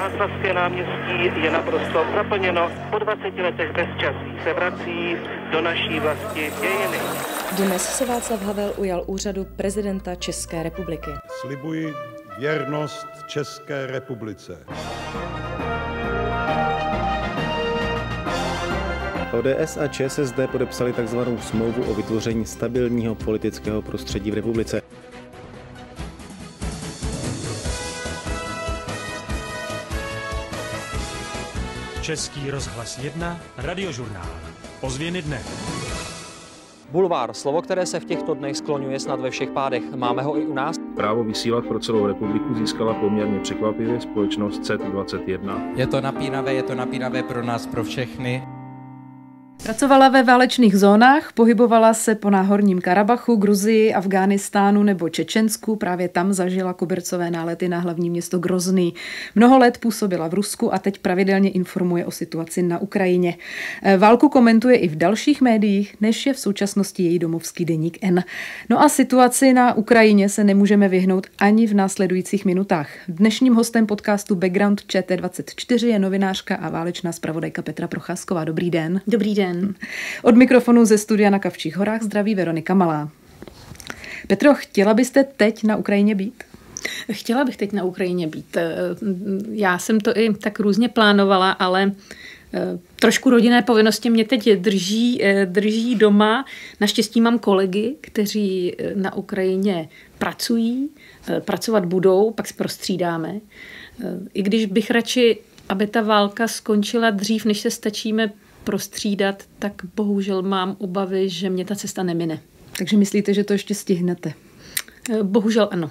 Václavské náměstí je naprosto zaplněno. Po 20 letech bezčasí se vrací do naší vlasti dějiny. Dnes se Václav Havel ujal úřadu prezidenta České republiky. Slibuji věrnost České republice. ODS a ČSSD podepsali tzv. Smlouvu o vytvoření stabilního politického prostředí v republice. Český rozhlas 1, Radiožurnál. Ozvěny dne. Bulvár, slovo, které se v těchto dnech skloňuje snad ve všech pádech. Máme ho i u nás? Právo vysílat pro celou republiku získala poměrně překvapivě společnost CET21. Je to napínavé pro nás, pro všechny. Pracovala ve válečných zónách, pohybovala se po Náhorním Karabachu, Gruzii, Afghánistánu nebo Čečensku. Právě tam zažila kobercové nálety na hlavní město Grozný. Mnoho let působila v Rusku a teď pravidelně informuje o situaci na Ukrajině. Válku komentuje i v dalších médiích, než je v současnosti její domovský deník N. No a situaci na Ukrajině se nemůžeme vyhnout ani v následujících minutách. Dnešním hostem podcastu Background ČT24 je novinářka a válečná zpravodajka Petra Procházková. Dobrý den. Dobrý den. Od mikrofonu ze studia na Kavčích horách zdraví Veronika Malá. Petro, chtěla byste teď na Ukrajině být? Chtěla bych teď na Ukrajině být. Já jsem to i tak různě plánovala, ale trošku rodinné povinnosti mě teď drží doma. Naštěstí mám kolegy, kteří na Ukrajině pracují, pracovat budou, pak se prostřídáme. I když bych radši, aby ta válka skončila dřív, než se stačíme prostřídat, tak bohužel mám obavy, že mě ta cesta nemine. Takže myslíte, že to ještě stihnete? Bohužel ano.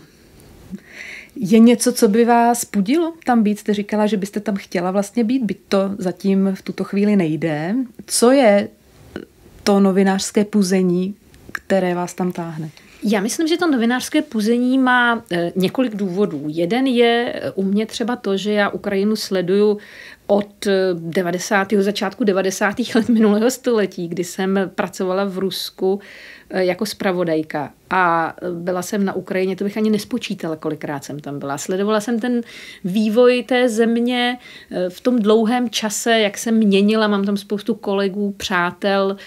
Je něco, co by vás pudilo tam být? Jste říkala, že byste tam chtěla vlastně být, byť to zatím v tuto chvíli nejde. Co je to novinářské puzení, které vás tam táhne? Já myslím, že to novinářské puzení má několik důvodů. Jeden je u mě třeba to, že já Ukrajinu sleduju od začátku 90. let minulého století, kdy jsem pracovala v Rusku jako zpravodajka a byla jsem na Ukrajině, to bych ani nespočítala, kolikrát jsem tam byla. Sledovala jsem ten vývoj té země v tom dlouhém čase, jak se měnila, mám tam spoustu kolegů, přátel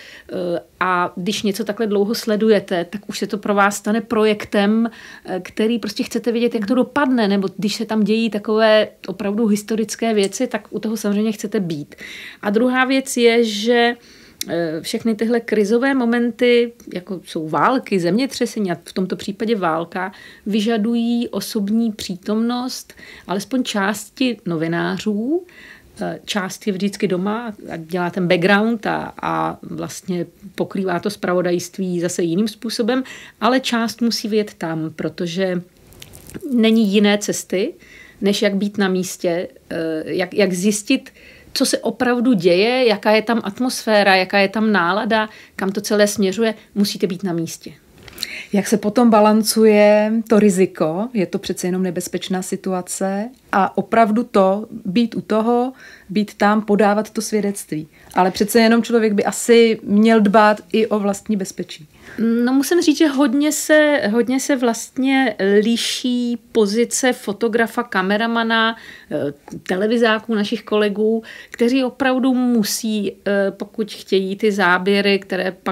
a když něco takhle dlouho sledujete, tak už se to pro vás stane projektem, který prostě chcete vědět, jak to dopadne, nebo když se tam dějí takové opravdu historické věci, tak u toho samozřejmě chcete být. A druhá věc je, že všechny tyhle krizové momenty, jako jsou války, zemětřesení a v tomto případě válka, vyžadují osobní přítomnost alespoň části novinářů. Část je vždycky doma a dělá ten background a vlastně pokrývá to zpravodajství zase jiným způsobem, ale část musí vyjet tam, protože není jiné cesty, než jak být na místě, jak zjistit, co se opravdu děje, jaká je tam atmosféra, jaká je tam nálada, kam to celé směřuje, musíte být na místě. Jak se potom balancuje to riziko, je to přece jenom nebezpečná situace a opravdu to, být u toho, být tam, podávat to svědectví. Ale přece jenom člověk by asi měl dbát i o vlastní bezpečí. No musím říct, že hodně se vlastně liší pozice fotografa, kameramana, televizáků našich kolegů, kteří opravdu musí, pokud chtějí ty záběry, které pak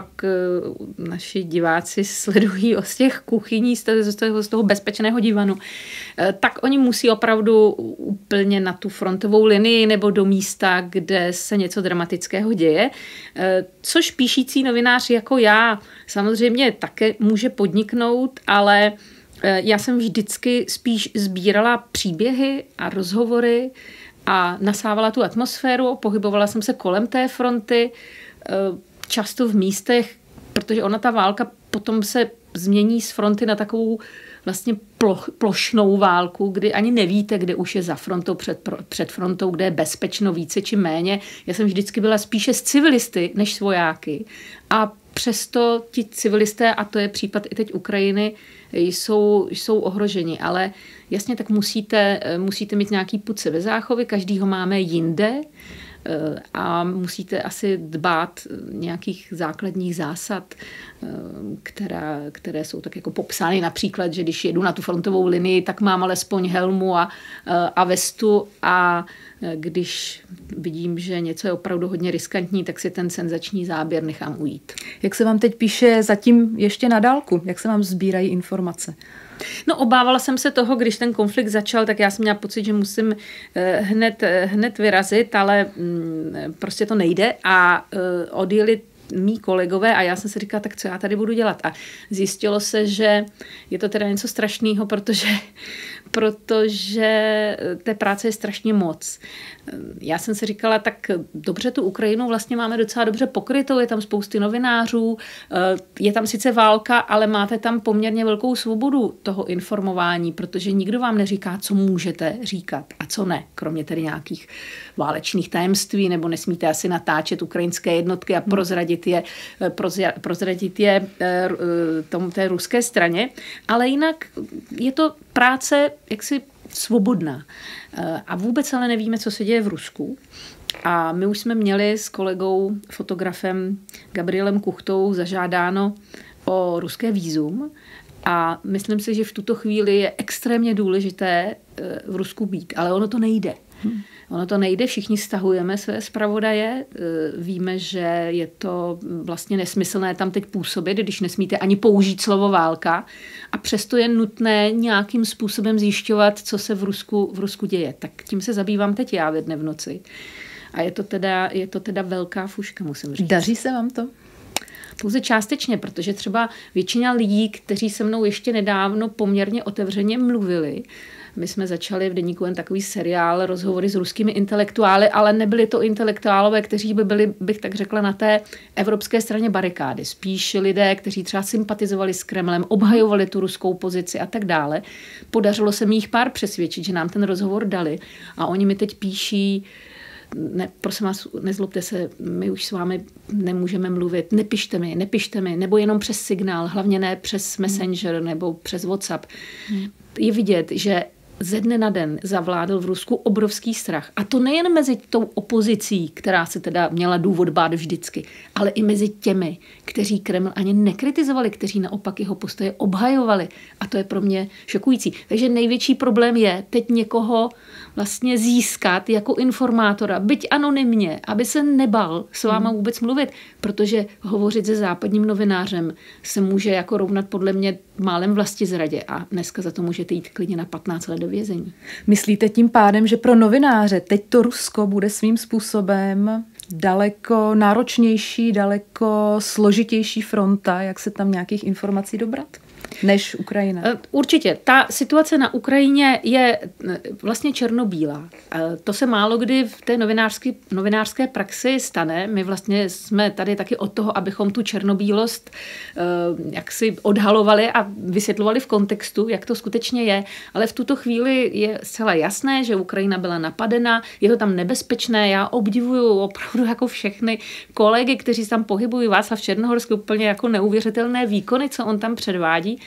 naši diváci sledují z těch kuchyní, z toho bezpečného divanu, tak oni musí opravdu úplně na tu frontovou linii nebo do místa, kde se něco dramatického děje. Což píšící novinář jako já samozřejmě také může podniknout, ale já jsem vždycky spíš sbírala příběhy a rozhovory a nasávala tu atmosféru, pohybovala jsem se kolem té fronty, často v místech, protože ona ta válka potom se změní z fronty na takovou vlastně plošnou válku, kdy ani nevíte, kde už je za frontou, před frontou, kde je bezpečno více či méně. Já jsem vždycky byla spíše s civilisty než s vojáky. A přesto ti civilisté, a to je případ i teď Ukrajiny, jsou ohroženi. Ale jasně, tak musíte mít nějaký pud sebezáchovy, každý ho máme jinde. a musíte asi dbát nějakých základních zásad, které jsou tak jako popsány. Například, že když jedu na tu frontovou linii, tak mám alespoň helmu a vestu, a když vidím, že něco je opravdu hodně riskantní, tak si ten senzační záběr nechám ujít. Jak se vám teď píše zatím ještě na dálku? Jak se vám sbírají informace? No, obávala jsem se toho, když ten konflikt začal, tak já jsem měla pocit, že musím hned vyrazit, ale prostě to nejde a odjeli mí kolegové a já jsem si říkala, tak co já tady budu dělat? A zjistilo se, že je to teda něco strašného, protože té práce je strašně moc. Já jsem si říkala, tak dobře, tu Ukrajinu vlastně máme docela dobře pokrytou, je tam spousty novinářů, je tam sice válka, ale máte tam poměrně velkou svobodu toho informování, protože nikdo vám neříká, co můžete říkat a co ne, kromě tedy nějakých válečných tajemství, nebo nesmíte asi natáčet ukrajinské jednotky a prozradit je té ruské straně, ale jinak je to práce jaksi svobodná. A vůbec ale nevíme, co se děje v Rusku. A my už jsme měli s kolegou, fotografem Gabrielem Kuchtou zažádáno o ruské vízum a myslím si, že v tuto chvíli je extrémně důležité v Rusku být, ale ono to nejde. Ono to nejde, všichni stahujeme své zpravodaje, víme, že je to vlastně nesmyslné tam teď působit, když nesmíte ani použít slovo válka a přesto je nutné nějakým způsobem zjišťovat, co se v Rusku děje. Tak tím se zabývám teď já ve dne v noci. A je to teda velká fuška, musím říct. Daří se vám to? Pouze částečně, protože třeba většina lidí, kteří se mnou ještě nedávno poměrně otevřeně mluvili, my jsme začali v Deníku N takový seriál, rozhovory s ruskými intelektuály, ale nebyli to intelektuálové, kteří by byli, bych tak řekla, na té evropské straně barikády. Spíš lidé, kteří třeba sympatizovali s Kremlem, obhajovali tu ruskou pozici a tak dále. Podařilo se mi jich pár přesvědčit, že nám ten rozhovor dali a oni mi teď píší: ne, prosím vás, nezlobte se, my už s vámi nemůžeme mluvit, nepište mi, nebo jenom přes signál, hlavně ne přes Messenger nebo přes WhatsApp. Je vidět, že ze dne na den zavládl v Rusku obrovský strach. A to nejen mezi tou opozicí, která se teda měla důvod bát vždycky, ale i mezi těmi, kteří Kreml ani nekritizovali, kteří naopak jeho postoje obhajovali. A to je pro mě šokující. Takže největší problém je teď někoho vlastně získat jako informátora, byť anonymně, aby se nebal s váma vůbec mluvit, protože hovořit se západním novinářem se může jako rovnat podle mě málem vlastizradě a dneska za to můžete jít klidně na 15 let do vězení. Myslíte tím pádem, že pro novináře teď to Rusko bude svým způsobem daleko náročnější, daleko složitější fronta, jak se tam nějakých informací dobrat, než Ukrajina? Určitě. Ta situace na Ukrajině je vlastně černobílá. To se málo kdy v té novinářské praxi stane. My vlastně jsme tady taky od toho, abychom tu černobílost jaksi odhalovali a vysvětlovali v kontextu, jak to skutečně je. Ale v tuto chvíli je zcela jasné, že Ukrajina byla napadena, je to tam nebezpečné. Já obdivuju opravdu jako všechny kolegy, kteří se tam pohybují. Václav Černohorský, úplně jako neuvěřitelné výkony, co on tam předvádí.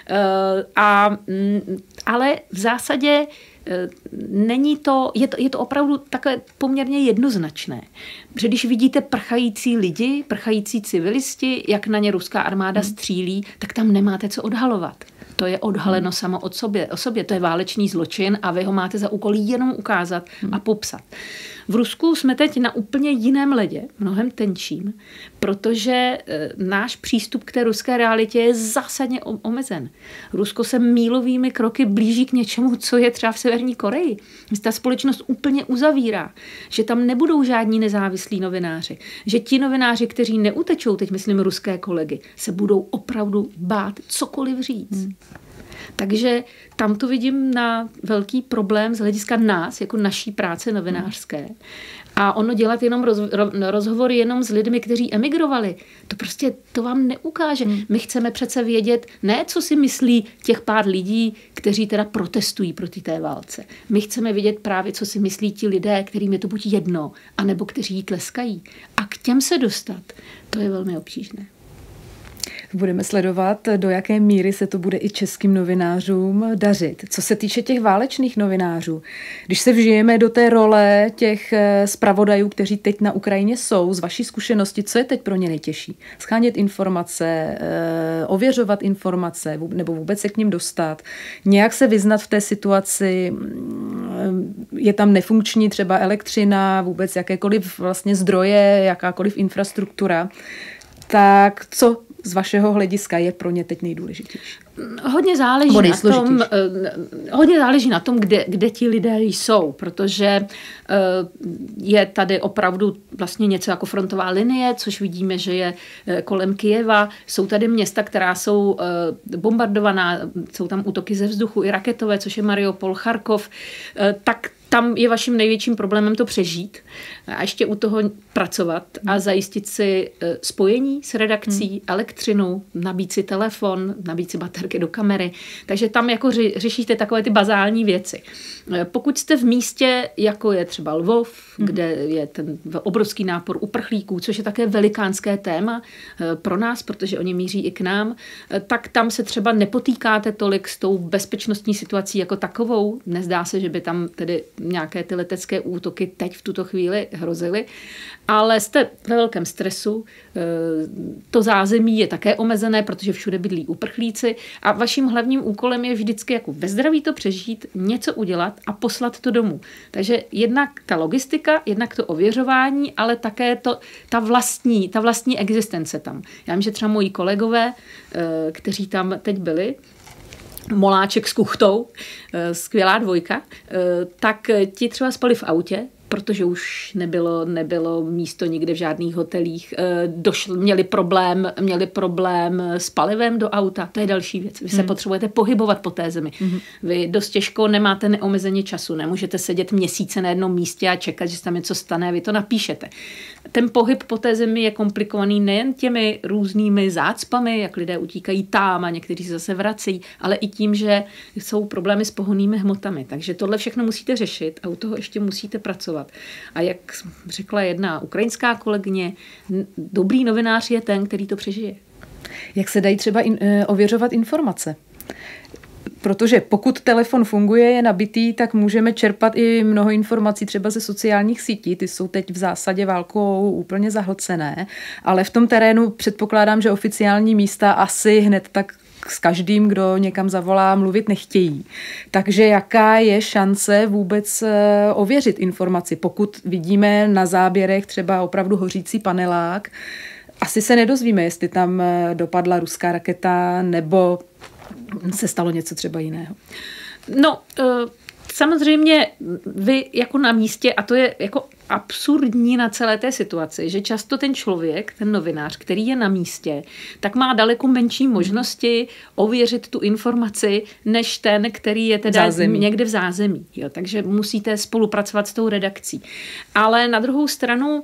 Ale v zásadě není to, je to opravdu takové poměrně jednoznačné. Že když vidíte prchající lidi, prchající civilisti, jak na ně ruská armáda střílí, tak tam nemáte co odhalovat. To je odhaleno samo o sobě. To je válečný zločin a vy ho máte za úkol jenom ukázat a popsat. V Rusku jsme teď na úplně jiném ledě, mnohem tenčím, protože náš přístup k té ruské realitě je zásadně omezen. Rusko se mílovými kroky blíží k něčemu, co je třeba v Severní Koreji. Ta společnost úplně uzavírá, že tam nebudou žádní nezávislí novináři, že ti novináři, kteří neutečou, teď myslím ruské kolegy, se budou opravdu bát cokoliv říct. Takže tam to vidím na velký problém z hlediska nás, jako naší práce novinářské. A ono dělat jenom rozhovory jenom s lidmi, kteří emigrovali, to vám neukáže. My chceme přece vědět, ne co si myslí těch pár lidí, kteří teda protestují proti té válce. My chceme vědět právě, co si myslí ti lidé, kterým je to buď jedno, anebo kteří jí tleskají. A k těm se dostat, to je velmi obtížné. Budeme sledovat, do jaké míry se to bude i českým novinářům dařit. Co se týče těch válečných novinářů, když se vžijeme do té role těch zpravodajů, kteří teď na Ukrajině jsou, z vaší zkušenosti, co je teď pro ně nejtěžší? Shánět informace, ověřovat informace, nebo vůbec se k nim dostat, nějak se vyznat v té situaci, je tam nefunkční třeba elektřina, vůbec jakékoliv vlastně zdroje, jakákoliv infrastruktura. Tak co z vašeho hlediska je pro ně teď nejdůležitější? Hodně záleží na tom, kde ti lidé jsou, protože je tady opravdu vlastně něco jako frontová linie, což vidíme, že je kolem Kyjeva. Jsou tady města, která jsou bombardovaná, jsou tam útoky ze vzduchu i raketové, což je Mariupol, Charkov, tak tam je vaším největším problémem to přežít a ještě u toho pracovat a zajistit si spojení s redakcí, elektřinu, nabít si telefon, nabít si baterky do kamery. Takže tam jako řešíte takové ty bazální věci. Pokud jste v místě, jako je třeba Lvov, kde je ten obrovský nápor uprchlíků, což je také velikánské téma pro nás, protože oni míří i k nám, tak tam se třeba nepotýkáte tolik s tou bezpečnostní situací jako takovou. Nezdá se, že by tam tedy nějaké ty letecké útoky teď v tuto chvíli hrozily, ale jste ve velkém stresu, to zázemí je také omezené, protože všude bydlí uprchlíci a vaším hlavním úkolem je vždycky jako ve zdraví to přežít, něco udělat a poslat to domů. Takže jednak ta logistika, jednak to ověřování, ale také ta vlastní existence tam. Já vím, že třeba moji kolegové, kteří tam teď byli, Moláček s Kuchtou, skvělá dvojka, tak ti třeba spali v autě, protože už nebylo místo nikde v žádných hotelích. Měli problém s palivem do auta. To je další věc. Vy se potřebujete pohybovat po té zemi. Vy dost těžko nemáte neomezeně času. Nemůžete sedět měsíce na jednom místě a čekat, že se tam něco stane. Vy to napíšete. Ten pohyb po té zemi je komplikovaný nejen těmi různými zácpami, jak lidé utíkají tam a někteří se zase vrací, ale i tím, že jsou problémy s pohonnými hmotami. Takže tohle všechno musíte řešit a u toho ještě musíte pracovat. A jak řekla jedna ukrajinská kolegyně, dobrý novinář je ten, který to přežije. Jak se dají třeba ověřovat informace? Protože pokud telefon funguje, je nabitý, tak můžeme čerpat i mnoho informací třeba ze sociálních sítí. Ty jsou teď v zásadě válkou úplně zahlcené, ale v tom terénu předpokládám, že oficiální místa asi hned tak s každým, kdo někam zavolá, mluvit nechtějí. Takže jaká je šance vůbec ověřit informaci? Pokud vidíme na záběrech třeba opravdu hořící panelák, asi se nedozvíme, jestli tam dopadla ruská raketa nebo se stalo něco třeba jiného. No, samozřejmě vy jako na místě, a to je jako absurdní na celé té situaci, že často ten člověk, ten novinář, který je na místě, tak má daleko menší možnosti ověřit tu informaci, než ten, který je teda někde v zázemí. Jo, takže musíte spolupracovat s tou redakcí. Ale na druhou stranu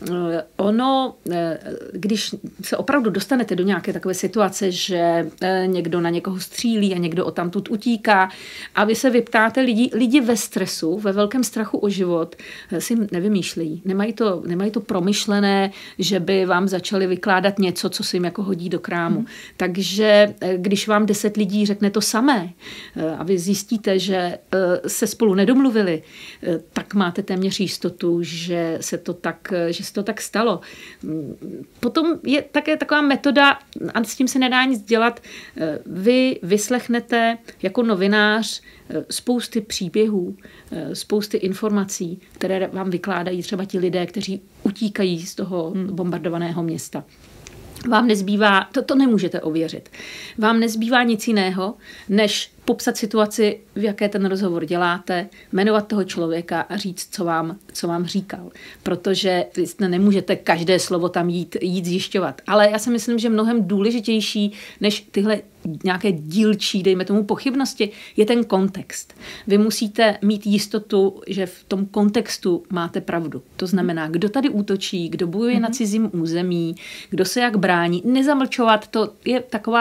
když se opravdu dostanete do nějaké takové situace, že někdo na někoho střílí a někdo odtamtud utíká a vy se vyptáte lidi ve stresu, ve velkém strachu o život, si nevymýšlejí. Nemají to promyšlené, že by vám začali vykládat něco, co si jim jako hodí do krámu. Takže když vám 10 lidí řekne to samé a vy zjistíte, že se spolu nedomluvili, tak máte téměř jistotu, že se to tak stalo. Potom je také taková metoda, a s tím se nedá nic dělat, vy vyslechnete jako novinář spousty příběhů, spousty informací, které vám vykládají třeba ti lidé, kteří utíkají z toho bombardovaného města. Vám nezbývá, to nemůžete ověřit, vám nezbývá nic jiného, než popsat situaci, v jaké ten rozhovor děláte, jmenovat toho člověka a říct, co vám říkal. Protože vy nemůžete každé slovo tam jít zjišťovat. Ale já si myslím, že mnohem důležitější než tyhle nějaké dílčí, dejme tomu, pochybnosti, je ten kontext. Vy musíte mít jistotu, že v tom kontextu máte pravdu. To znamená, kdo tady útočí, kdo bojuje na cizím území, kdo se jak brání. Nezamlčovat, to je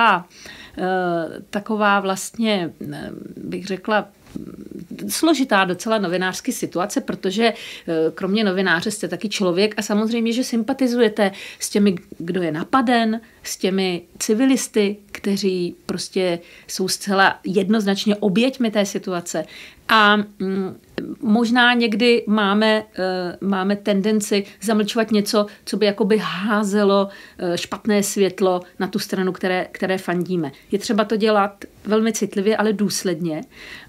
taková vlastně, bych řekla, složitá docela novinářská situace, protože kromě novináře jste taky člověk a samozřejmě, že sympatizujete s těmi, kdo je napaden, s těmi civilisty, kteří prostě jsou zcela jednoznačně oběťmi té situace. A možná někdy máme tendenci zamlčovat něco, co by jakoby házelo špatné světlo na tu stranu, které fandíme. Je třeba to dělat velmi citlivě, ale důsledně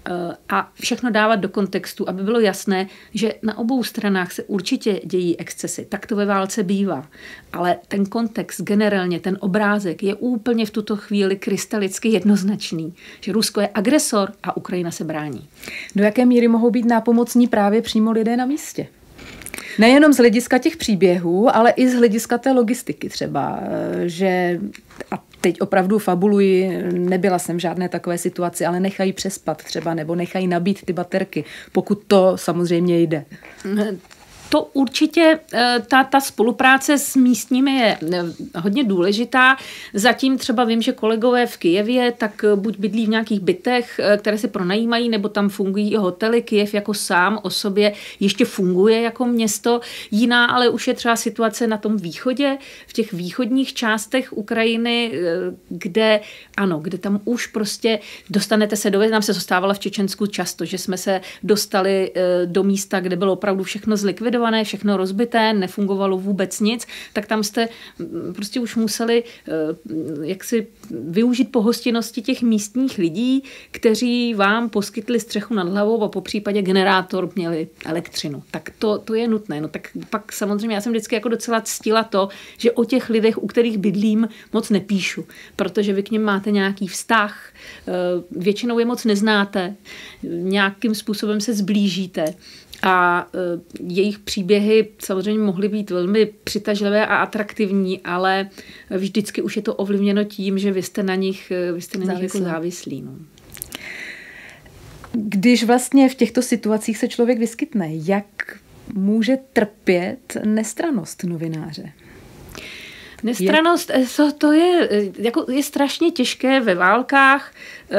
a všechno dávat do kontextu, aby bylo jasné, že na obou stranách se určitě dějí excesy. Tak to ve válce bývá. Ale ten kontext, generálně ten obrázek je úplně v tuto chvíli krystalicky jednoznačný, že Rusko je agresor a Ukrajina se brání. Do jaké míry mohou být nápomocní právě přímo lidé na místě? Nejenom z hlediska těch příběhů, ale i z hlediska té logistiky třeba, že, a teď opravdu fabuluji, nebyla jsem v žádné takové situaci, ale nechají přespat třeba, nebo nechají nabít ty baterky, pokud to samozřejmě jde. To určitě, ta spolupráce s místními je hodně důležitá. Zatím třeba vím, že kolegové v Kyjevě tak buď bydlí v nějakých bytech, které si pronajímají, nebo tam fungují i hotely. Kyjev jako sám o sobě ještě funguje jako město. Jiná ale už je třeba situace na tom východě, v těch východních částech Ukrajiny, kde tam už prostě dostanete se do... Nám se zastávalo v Čečensku často, že jsme se dostali do místa, kde bylo opravdu všechno zlikvidované, všechno rozbité, nefungovalo vůbec nic, tak tam jste prostě už museli jaksi využít pohostinnosti těch místních lidí, kteří vám poskytli střechu nad hlavou a po případě generátor měli elektřinu. Tak to je nutné. No tak pak samozřejmě já jsem vždycky jako docela ctila to, že o těch lidech, u kterých bydlím, moc nepíšu, protože vy k nim máte nějaký vztah, většinou je moc neznáte, nějakým způsobem se zblížíte. A jejich příběhy samozřejmě mohly být velmi přitažlivé a atraktivní, ale vždycky už je to ovlivněno tím, že vy jste na nich jako závislí. No. Když vlastně v těchto situacích se člověk vyskytne, jak může trpět nestrannost novináře? Nestrannost, to je strašně těžké ve válkách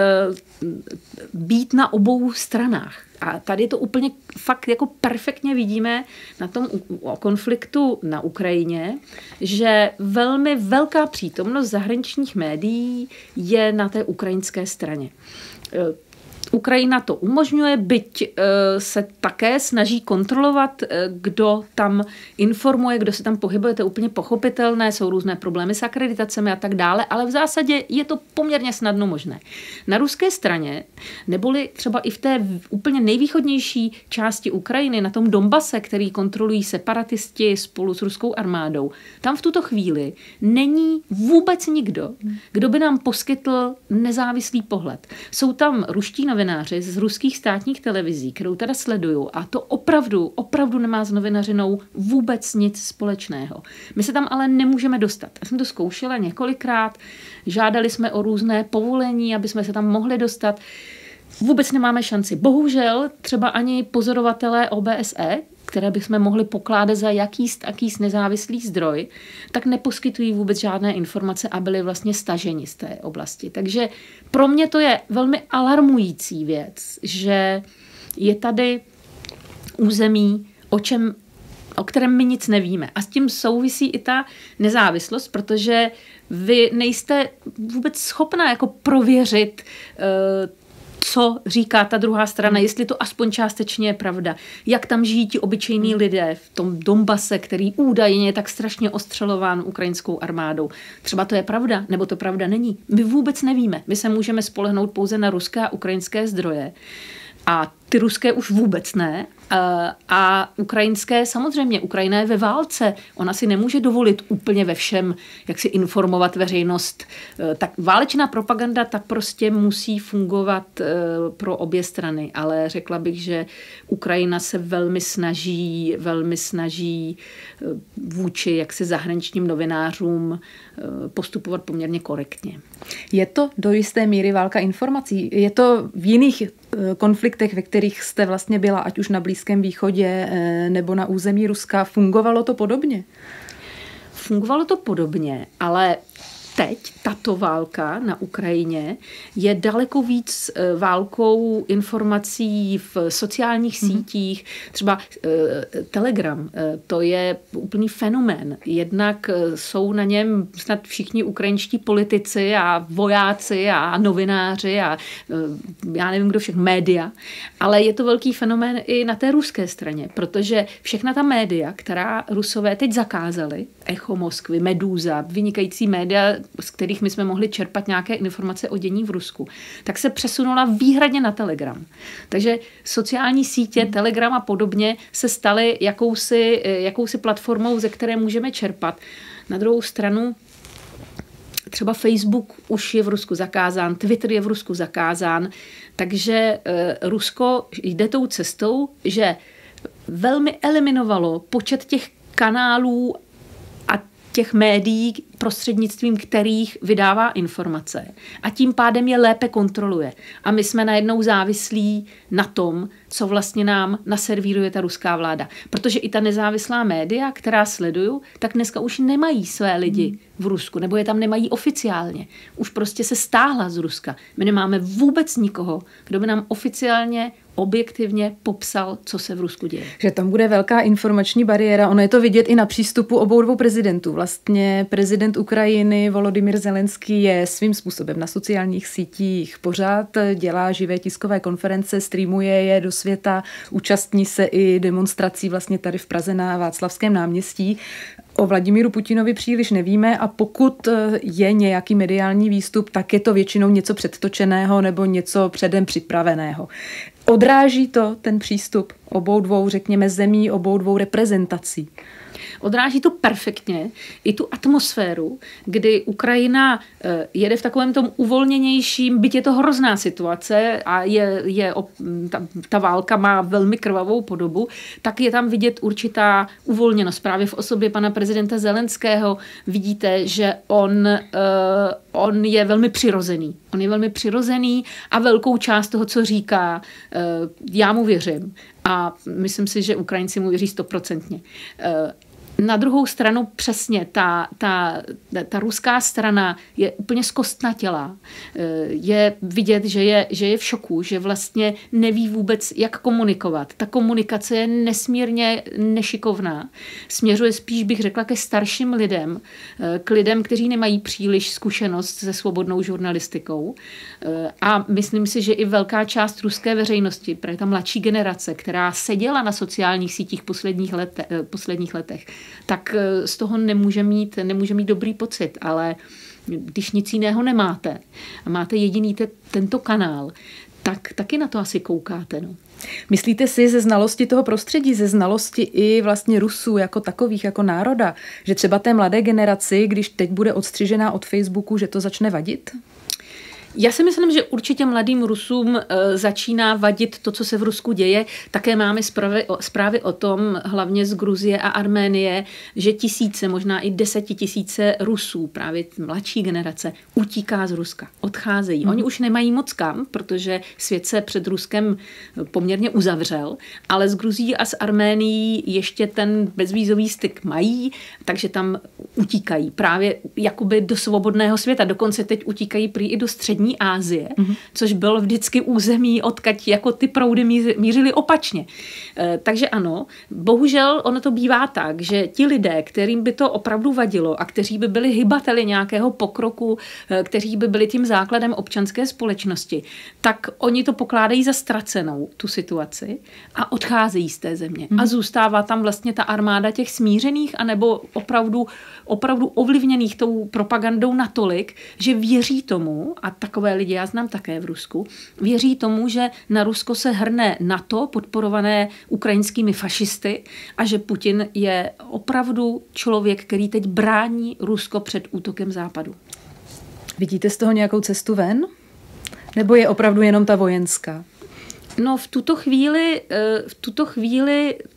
být na obou stranách. A tady to úplně fakt jako perfektně vidíme na tom konfliktu na Ukrajině, že velmi velká přítomnost zahraničních médií je na té ukrajinské straně. Ukrajina to umožňuje, byť se také snaží kontrolovat, kdo tam informuje, kdo se tam pohybuje, to je úplně pochopitelné, jsou různé problémy s akreditacemi a tak dále, ale v zásadě je to poměrně snadno možné. Na ruské straně, neboli třeba i v té úplně nejvýchodnější části Ukrajiny, na tom Donbase, který kontrolují separatisti spolu s ruskou armádou, tam v tuto chvíli není vůbec nikdo, kdo by nám poskytl nezávislý pohled. Jsou tam ruští novináři z ruských státních televizí, kterou teda sleduju, a to opravdu nemá s novinařinou vůbec nic společného. My se tam ale nemůžeme dostat. Já jsem to zkoušela několikrát, žádali jsme o různé povolení, aby jsme se tam mohli dostat. Vůbec nemáme šanci. Bohužel třeba ani pozorovatelé OBSE, které bychom mohli pokládat za jakýs nezávislý zdroj, tak neposkytují vůbec žádné informace a byli vlastně staženi z té oblasti. Takže pro mě to je velmi alarmující věc, že je tady území, o kterém my nic nevíme. A s tím souvisí i ta nezávislost, protože vy nejste vůbec schopná jako prověřit co říká ta druhá strana, jestli to aspoň částečně je pravda. Jak tam žijí ti obyčejní lidé v tom Donbase, který údajně je tak strašně ostřelován ukrajinskou armádou. Třeba to je pravda, nebo to pravda není. My vůbec nevíme. My se můžeme spolehnout pouze na ruské a ukrajinské zdroje. A ty ruské už vůbec ne. A ukrajinské, samozřejmě, Ukrajina je ve válce. Ona si nemůže dovolit úplně ve všem, jak si informovat veřejnost. Tak válečná propaganda, ta prostě musí fungovat pro obě strany. Ale řekla bych, že Ukrajina se velmi snaží vůči jaksi zahraničním novinářům postupovat poměrně korektně. Je to do jisté míry válka informací? Je to v jiných konfliktech, ve kterých jste vlastně byla, ať už na Blízkém východě nebo na území Ruska, fungovalo to podobně? Fungovalo to podobně, ale teď tato válka na Ukrajině je daleko víc válkou informací v sociálních sítích. Třeba Telegram, to je úplný fenomén. Jednak jsou na něm snad všichni ukrajinští politici a vojáci a novináři a já nevím, kdo všechno, média. Ale je to velký fenomén i na té ruské straně, protože všechna ta média, která Rusové teď zakázali, Echo Moskvy, Medúza, vynikající média, z kterých my jsme mohli čerpat nějaké informace o dění v Rusku, tak se přesunula výhradně na Telegram. Takže sociální sítě, Telegram a podobně se staly jakousi platformou, ze které můžeme čerpat. Na druhou stranu třeba Facebook už je v Rusku zakázán, Twitter je v Rusku zakázán, takže Rusko jde tou cestou, že velmi eliminovalo počet těch kanálů a těch médií, prostřednictvím kterých vydává informace. A tím pádem je lépe kontroluje. A my jsme najednou závislí na tom, co vlastně nám naservíruje ta ruská vláda. Protože i ta nezávislá média, která sleduju, tak dneska už nemají své lidi v Rusku, nebo je tam nemají oficiálně. Už prostě se stáhla z Ruska. My nemáme vůbec nikoho, kdo by nám oficiálně objektivně popsal, co se v Rusku děje. Že tam bude velká informační bariéra. Ono je to vidět i na přístupu obou dvou prezidentů. Vlastně prezident Ukrajiny Volodymyr Zelenský je svým způsobem na sociálních sítích pořád, dělá živé tiskové konference, streamuje je do světa, účastní se i demonstrací vlastně tady v Praze na Václavském náměstí. O Vladimíru Putinovi příliš nevíme a pokud je nějaký mediální výstup, tak je to většinou něco předtočeného nebo něco předem připraveného. Odráží to ten přístup obou dvou, řekněme, zemí, obou dvou reprezentací? Odráží to perfektně i tu atmosféru, kdy Ukrajina jede v takovém tom uvolněnějším, byť je to hrozná situace a ta válka má velmi krvavou podobu, tak je tam vidět určitá uvolněnost. Právě v osobě pana prezidenta Zelenského vidíte, že on je velmi přirozený. On je velmi přirozený a velkou část toho, co říká, já mu věřím. A myslím si, že Ukrajinci mu věří 100%. Na druhou stranu přesně ta ruská strana je úplně zkostnatělá. Je vidět, že je v šoku, že vlastně neví vůbec, jak komunikovat. Ta komunikace je nesmírně nešikovná. Směřuje spíš, bych řekla, ke starším lidem, k lidem, kteří nemají příliš zkušenost se svobodnou žurnalistikou. A myslím si, že i velká část ruské veřejnosti, právě ta mladší generace, která seděla na sociálních sítích posledních letech, tak z toho nemůže mít dobrý pocit, ale když nic jiného nemáte a máte jediný tento kanál, tak taky na to asi koukáte. No. Myslíte si ze znalosti toho prostředí, ze znalosti i vlastně Rusů jako takových, jako národa, že třeba té mladé generaci, když teď bude odstřižená od Facebooku, že to začne vadit? Já si myslím, že určitě mladým Rusům začíná vadit to, co se v Rusku děje. Také máme zprávy o tom, hlavně z Gruzie a Arménie, že tisíce, možná i 10 000 Rusů, právě mladší generace, utíká z Ruska, odcházejí. Oni už nemají moc kam, protože svět se před Ruskem poměrně uzavřel, ale z Gruzií a z Arménií ještě ten bezvízový styk mají, takže tam utíkají právě jakoby do svobodného světa. Dokonce teď utíkají prý i do střední Asie, což bylo vždycky území, odkud jako ty proudy mířily opačně. Takže ano, bohužel ono to bývá tak, že ti lidé, kterým by to opravdu vadilo a kteří by byli hybateli nějakého pokroku, kteří by byli tím základem občanské společnosti, tak oni to pokládají za ztracenou, tu situaci, a odcházejí z té země. A zůstává tam vlastně ta armáda těch smířených anebo opravdu ovlivněných tou propagandou natolik, že věří tomu, a takové lidi já znám také v Rusku, věří tomu, že na Rusko se hrne NATO, podporované ukrajinskými fašisty, a že Putin je opravdu člověk, který teď brání Rusko před útokem Západu. Vidíte z toho nějakou cestu ven? Nebo je opravdu jenom ta vojenská? No v tuto chvíli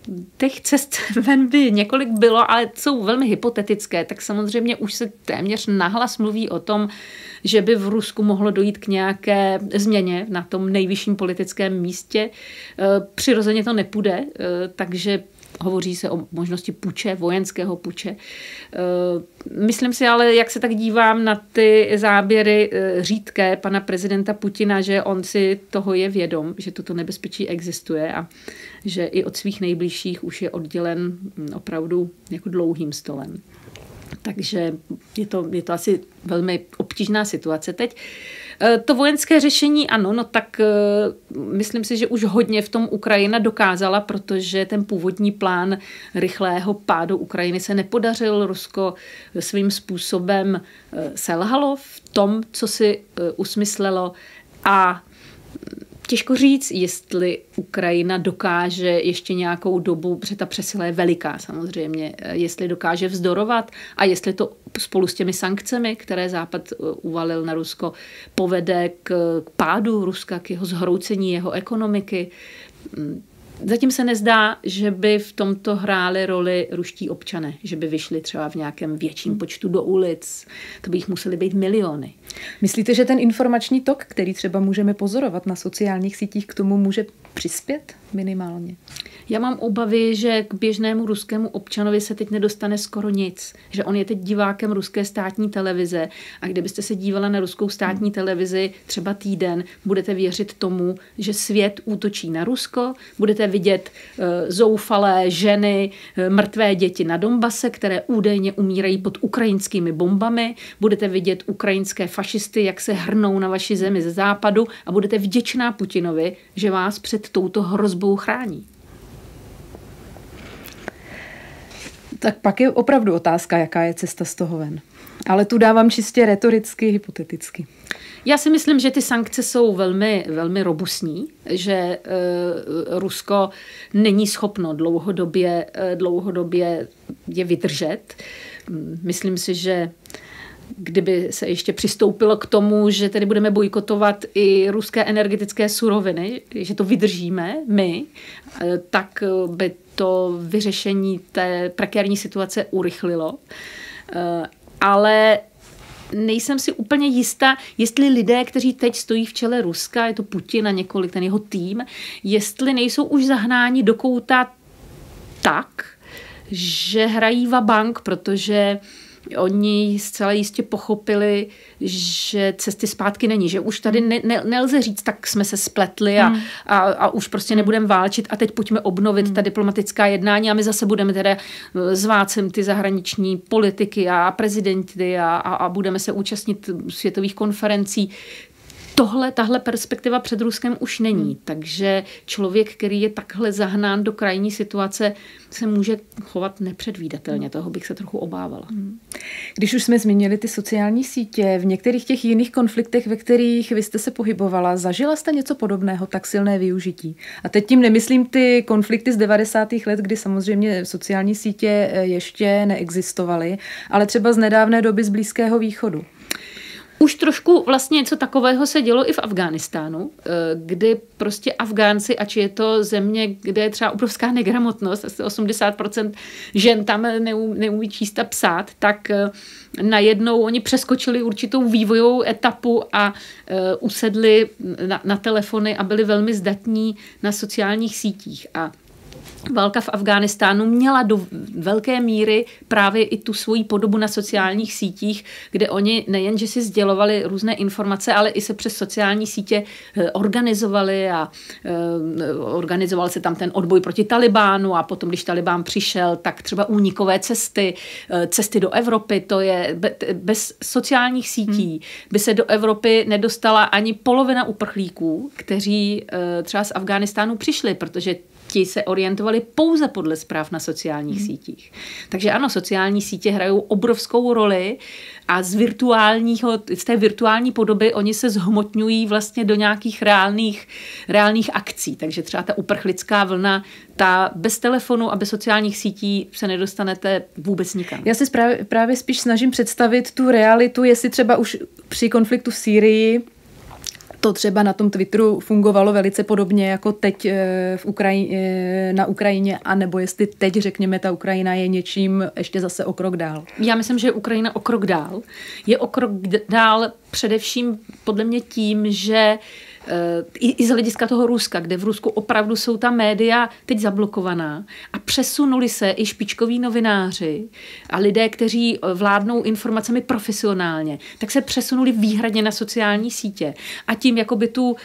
těch cest ven by několik bylo, ale jsou velmi hypotetické, tak samozřejmě už se téměř nahlas mluví o tom, že by v Rusku mohlo dojít k nějaké změně na tom nejvyšším politickém místě. Přirozeně to nepůjde, takže hovoří se o možnosti puče, vojenského puče. Myslím si ale, jak se tak dívám na ty záběry řídké pana prezidenta Putina, že on si toho je vědom, že toto nebezpečí existuje a že i od svých nejbližších už je oddělen opravdu jako dlouhým stolem. Takže je to asi velmi obtížná situace teď. To vojenské řešení, ano, no tak myslím si, že už hodně v tom Ukrajina dokázala, protože ten původní plán rychlého pádu Ukrajiny se nepodařil. Rusko svým způsobem selhalo v tom, co si usmyslelo a těžko říct, jestli Ukrajina dokáže ještě nějakou dobu, protože ta přesila je veliká samozřejmě, jestli dokáže vzdorovat a jestli to spolu s těmi sankcemi, které Západ uvalil na Rusko, povede k pádu Ruska, k jeho zhroucení jeho ekonomiky. Zatím se nezdá, že by v tomto hráli roli ruští občané, že by vyšli třeba v nějakém větším počtu do ulic. To by jich museli být miliony. Myslíte, že ten informační tok, který třeba můžeme pozorovat na sociálních sítích, k tomu může přispět minimálně? Já mám obavy, že k běžnému ruskému občanovi se teď nedostane skoro nic. Že on je teď divákem ruské státní televize a kdybyste se dívala na ruskou státní televizi třeba týden, budete věřit tomu, že svět útočí na Rusko, budete vidět zoufalé ženy, mrtvé děti na Donbase, které údajně umírají pod ukrajinskými bombami, budete vidět ukrajinské fašisty, jak se hrnou na vaši zemi ze západu a budete vděčná Putinovi, že vás před touto hrozbou chrání. Tak pak je opravdu otázka, jaká je cesta z toho ven. Ale tu dávám čistě retoricky, hypoteticky. Já si myslím, že ty sankce jsou velmi, velmi robustní, že Rusko není schopno dlouhodobě je vydržet. Myslím si, že kdyby se ještě přistoupilo k tomu, že tedy budeme bojkotovat i ruské energetické suroviny, že to vydržíme my, tak by to vyřešení té prekérní situace urychlilo. Ale nejsem si úplně jistá, jestli lidé, kteří teď stojí v čele Ruska, je to Putin a několik, ten jeho tým, jestli nejsou už zahnáni do kouta tak, že hrají vabank, protože oni zcela jistě pochopili, že cesty zpátky není, že už tady nelze říct, tak jsme se spletli a už prostě nebudeme válčit a teď pojďme obnovit ta diplomatická jednání a my zase budeme teda zvát sem ty zahraniční politiky a prezidenty a budeme se účastnit světových konferencí. Tahle perspektiva před Ruskem už není, takže člověk, který je takhle zahnán do krajní situace, se může chovat nepředvídatelně. Toho bych se trochu obávala. Když už jsme zmínili ty sociální sítě, v některých těch jiných konfliktech, ve kterých vy jste se pohybovala, zažila jste něco podobného, tak silné využití? A teď tím nemyslím ty konflikty z 90. let, kdy samozřejmě sociální sítě ještě neexistovaly, ale třeba z nedávné doby z Blízkého východu. Už trošku vlastně něco takového se dělo i v Afghánistánu, kdy prostě Afgánci, ač je to země, kde je třeba obrovská negramotnost, asi 80% žen tam neumí číst a psát, tak najednou oni přeskočili určitou vývojovou etapu a usedli na telefony a byli velmi zdatní na sociálních sítích. A válka v Afghánistánu měla do velké míry právě i tu svoji podobu na sociálních sítích, kde oni nejen, že si sdělovali různé informace, ale i se přes sociální sítě organizovali a organizoval se tam ten odboj proti Talibánu a potom, když Talibán přišel, tak třeba únikové cesty do Evropy, to je bez sociálních sítí by se do Evropy nedostala ani polovina uprchlíků, kteří třeba z Afghánistánu přišli, protože ti se orientovali pouze podle zpráv na sociálních sítích. Takže ano, sociální sítě hrajou obrovskou roli a z té virtuální podoby oni se zhmotňují vlastně do nějakých reálných akcí. Takže třeba ta uprchlická vlna, ta bez telefonu a bez sociálních sítí se nedostanete vůbec nikam. Já si právě spíš snažím představit tu realitu, jestli třeba už při konfliktu v Sýrii to třeba na tom Twitteru fungovalo velice podobně jako teď na Ukrajině, anebo jestli teď, řekněme, ta Ukrajina je něčím ještě zase o krok dál. Já myslím, že je Ukrajina o krok dál. Je o krok dál především podle mě tím, že i z hlediska toho Ruska, kde v Rusku opravdu jsou ta média teď zablokovaná a přesunuli se i špičkoví novináři a lidé, kteří vládnou informacemi profesionálně, tak se přesunuli výhradně na sociální sítě a tím jakoby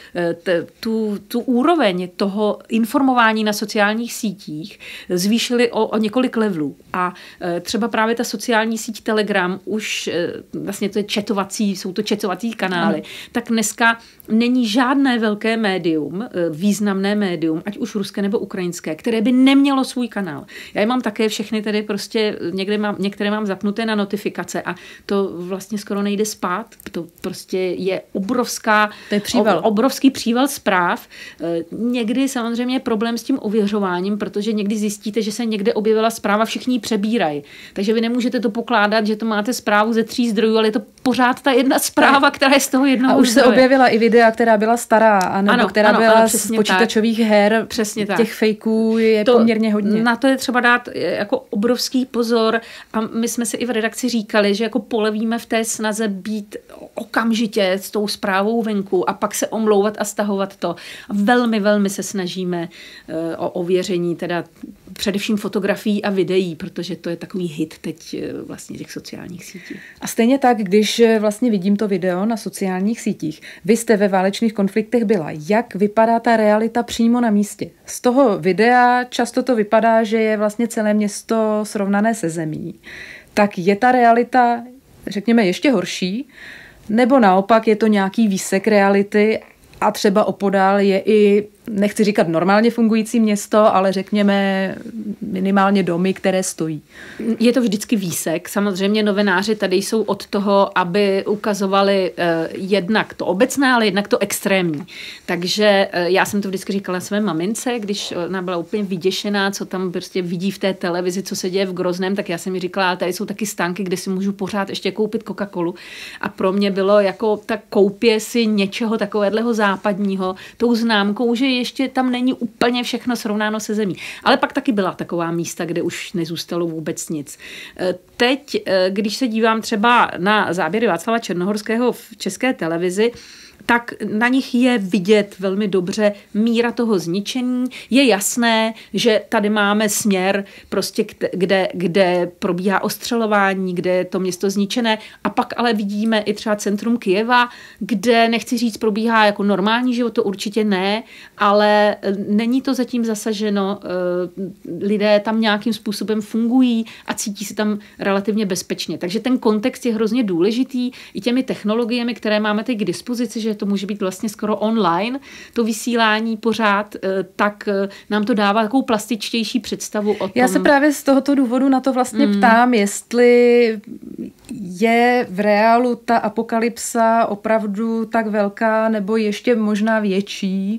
tu úroveň toho informování na sociálních sítích zvýšili o několik levelů. A třeba právě ta sociální síť Telegram už vlastně jsou to chatovací kanály, tak dneska není žádné velké médium, významné médium, ať už ruské nebo ukrajinské, které by nemělo svůj kanál. Já je mám také všechny, tedy prostě některé mám zapnuté na notifikace a to vlastně skoro nejde spát. To prostě je obrovský příval zpráv. Někdy samozřejmě je problém s tím ověřováním, protože někdy zjistíte, že se někde objevila zpráva, všichni ji přebírají. Takže vy nemůžete to pokládat, že to máte zprávu ze 3 zdrojů, ale je to pořád ta jedna zpráva, která je z toho jednoho A už zdroje. se objevila i videa, která byla stará, anebo která byla z počítačových her. Přesně tak. Těch fejků je poměrně hodně. Na to je třeba dát jako obrovský pozor a my jsme si i v redakci říkali, že jako polevíme v té snaze být okamžitě s tou zprávou venku a pak se omlouvat a stahovat to. A velmi, velmi se snažíme o ověření teda především fotografií a videí, protože to je takový hit teď vlastně těch sociálních sítí. A stejně tak, když vlastně vidím to video na sociálních sítích, vy jste ve válečných konfliktech byla. Jak vypadá ta realita přímo na místě? Z toho videa často to vypadá, že je vlastně celé město srovnané se zemí. Tak je ta realita, řekněme, ještě horší? Nebo naopak je to nějaký výsek reality a třeba opodál je i, nechci říkat normálně fungující město, ale řekněme minimálně domy, které stojí. Je to vždycky výsek. Samozřejmě novináři tady jsou od toho, aby ukazovali jednak to obecné, ale jednak to extrémní. Takže já jsem to vždycky říkala své mamince, když ona byla úplně vyděšená, co tam prostě vidí v té televizi, co se děje v Grozném, tak já jsem mi říkala, ale tady jsou taky stánky, kde si můžu pořád ještě koupit Coca-Colu. A pro mě bylo jako ta koupě si něčeho takového západního, tou známkou, že ještě tam není úplně všechno srovnáno se zemí. Ale pak taky byla taková místa, kde už nezůstalo vůbec nic. Teď, když se dívám třeba na záběry Václava Černohorského v České televizi, tak na nich je vidět velmi dobře míra toho zničení. Je jasné, že tady máme směr, prostě, kde probíhá ostřelování, kde je to město zničené. A pak ale vidíme i třeba centrum Kyjeva, kde, nechci říct, probíhá jako normální život, to určitě ne, ale není to zatím zasaženo. Lidé tam nějakým způsobem fungují a cítí se tam relativně bezpečně. Takže ten kontext je hrozně důležitý i těmi technologiemi, které máme teď k dispozici, že to může být vlastně skoro online, to vysílání pořád, tak nám to dává takovou plastičtější představu o tom. Já se právě z tohoto důvodu na to vlastně ptám, jestli je v reálu ta apokalypsa opravdu tak velká nebo ještě možná větší,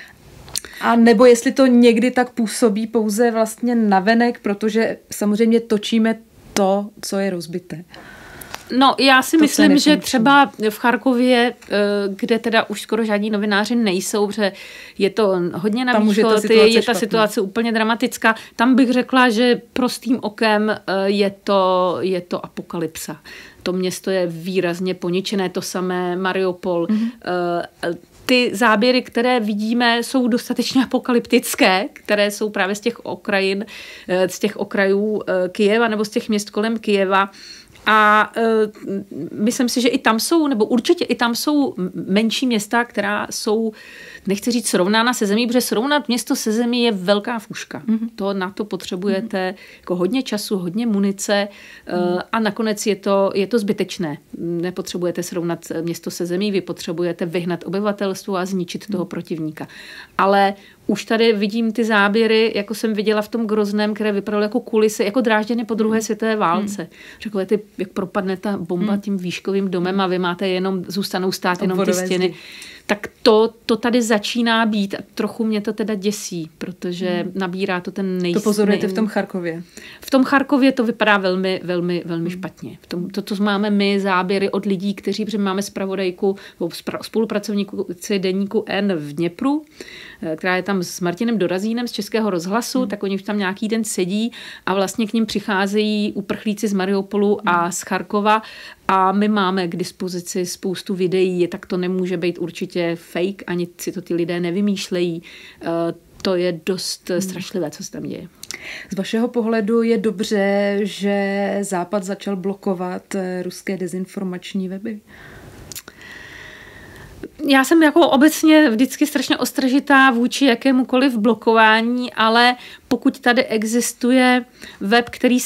a nebo jestli to někdy tak působí pouze vlastně navenek, protože samozřejmě točíme to, co je rozbité. No, já si myslím, že třeba v Charkově, kde teda už skoro žádní novináři nejsou, protože je to hodně na východ, je ta situace úplně dramatická. Tam bych řekla, že prostým okem je to apokalypsa. To město je výrazně poničené, to samé Mariupol. Ty záběry, které vidíme, jsou dostatečně apokalyptické, které jsou právě z těch okrajů Kyjeva nebo z těch měst kolem Kyjeva. A myslím si, že i tam jsou, nebo určitě i tam jsou menší města, která jsou, nechci říct srovnána se zemí, protože srovnat město se zemí je velká fuška. Na to potřebujete jako hodně času, hodně munice a nakonec je to zbytečné. Nepotřebujete srovnat město se zemí, vy potřebujete vyhnat obyvatelstvo a zničit toho protivníka. Ale už tady vidím ty záběry, jako jsem viděla v tom Grozném, které vypadaly jako kulisy, jako Drážděny po druhé světové válce. Řekové ty, jak propadne ta bomba tím výškovým domem a vy máte zůstanou stát jenom ty stěny. tak to tady začíná být. A trochu mě to teda děsí, protože nabírá to ten To pozorujete v tom Charkově? V tom Charkově to vypadá velmi, velmi, velmi špatně. To máme my záběry od lidí, protože máme zpravodajku, spolupracovníci deníku N v Dněpru, která je tam s Martinem Dorazínem z Českého rozhlasu, tak oni už tam nějaký den sedí a vlastně k nim přicházejí uprchlíci z Mariupolu a z Charkova a my máme k dispozici spoustu videí, tak to nemůže být určitě fake, ani si to ty lidé nevymýšlejí. To je dost strašlivé, co se tam děje. Z vašeho pohledu je dobře, že Západ začal blokovat ruské dezinformační weby? Já jsem jako obecně vždycky strašně ostražitá vůči jakémukoliv blokování, ale pokud tady existuje web, který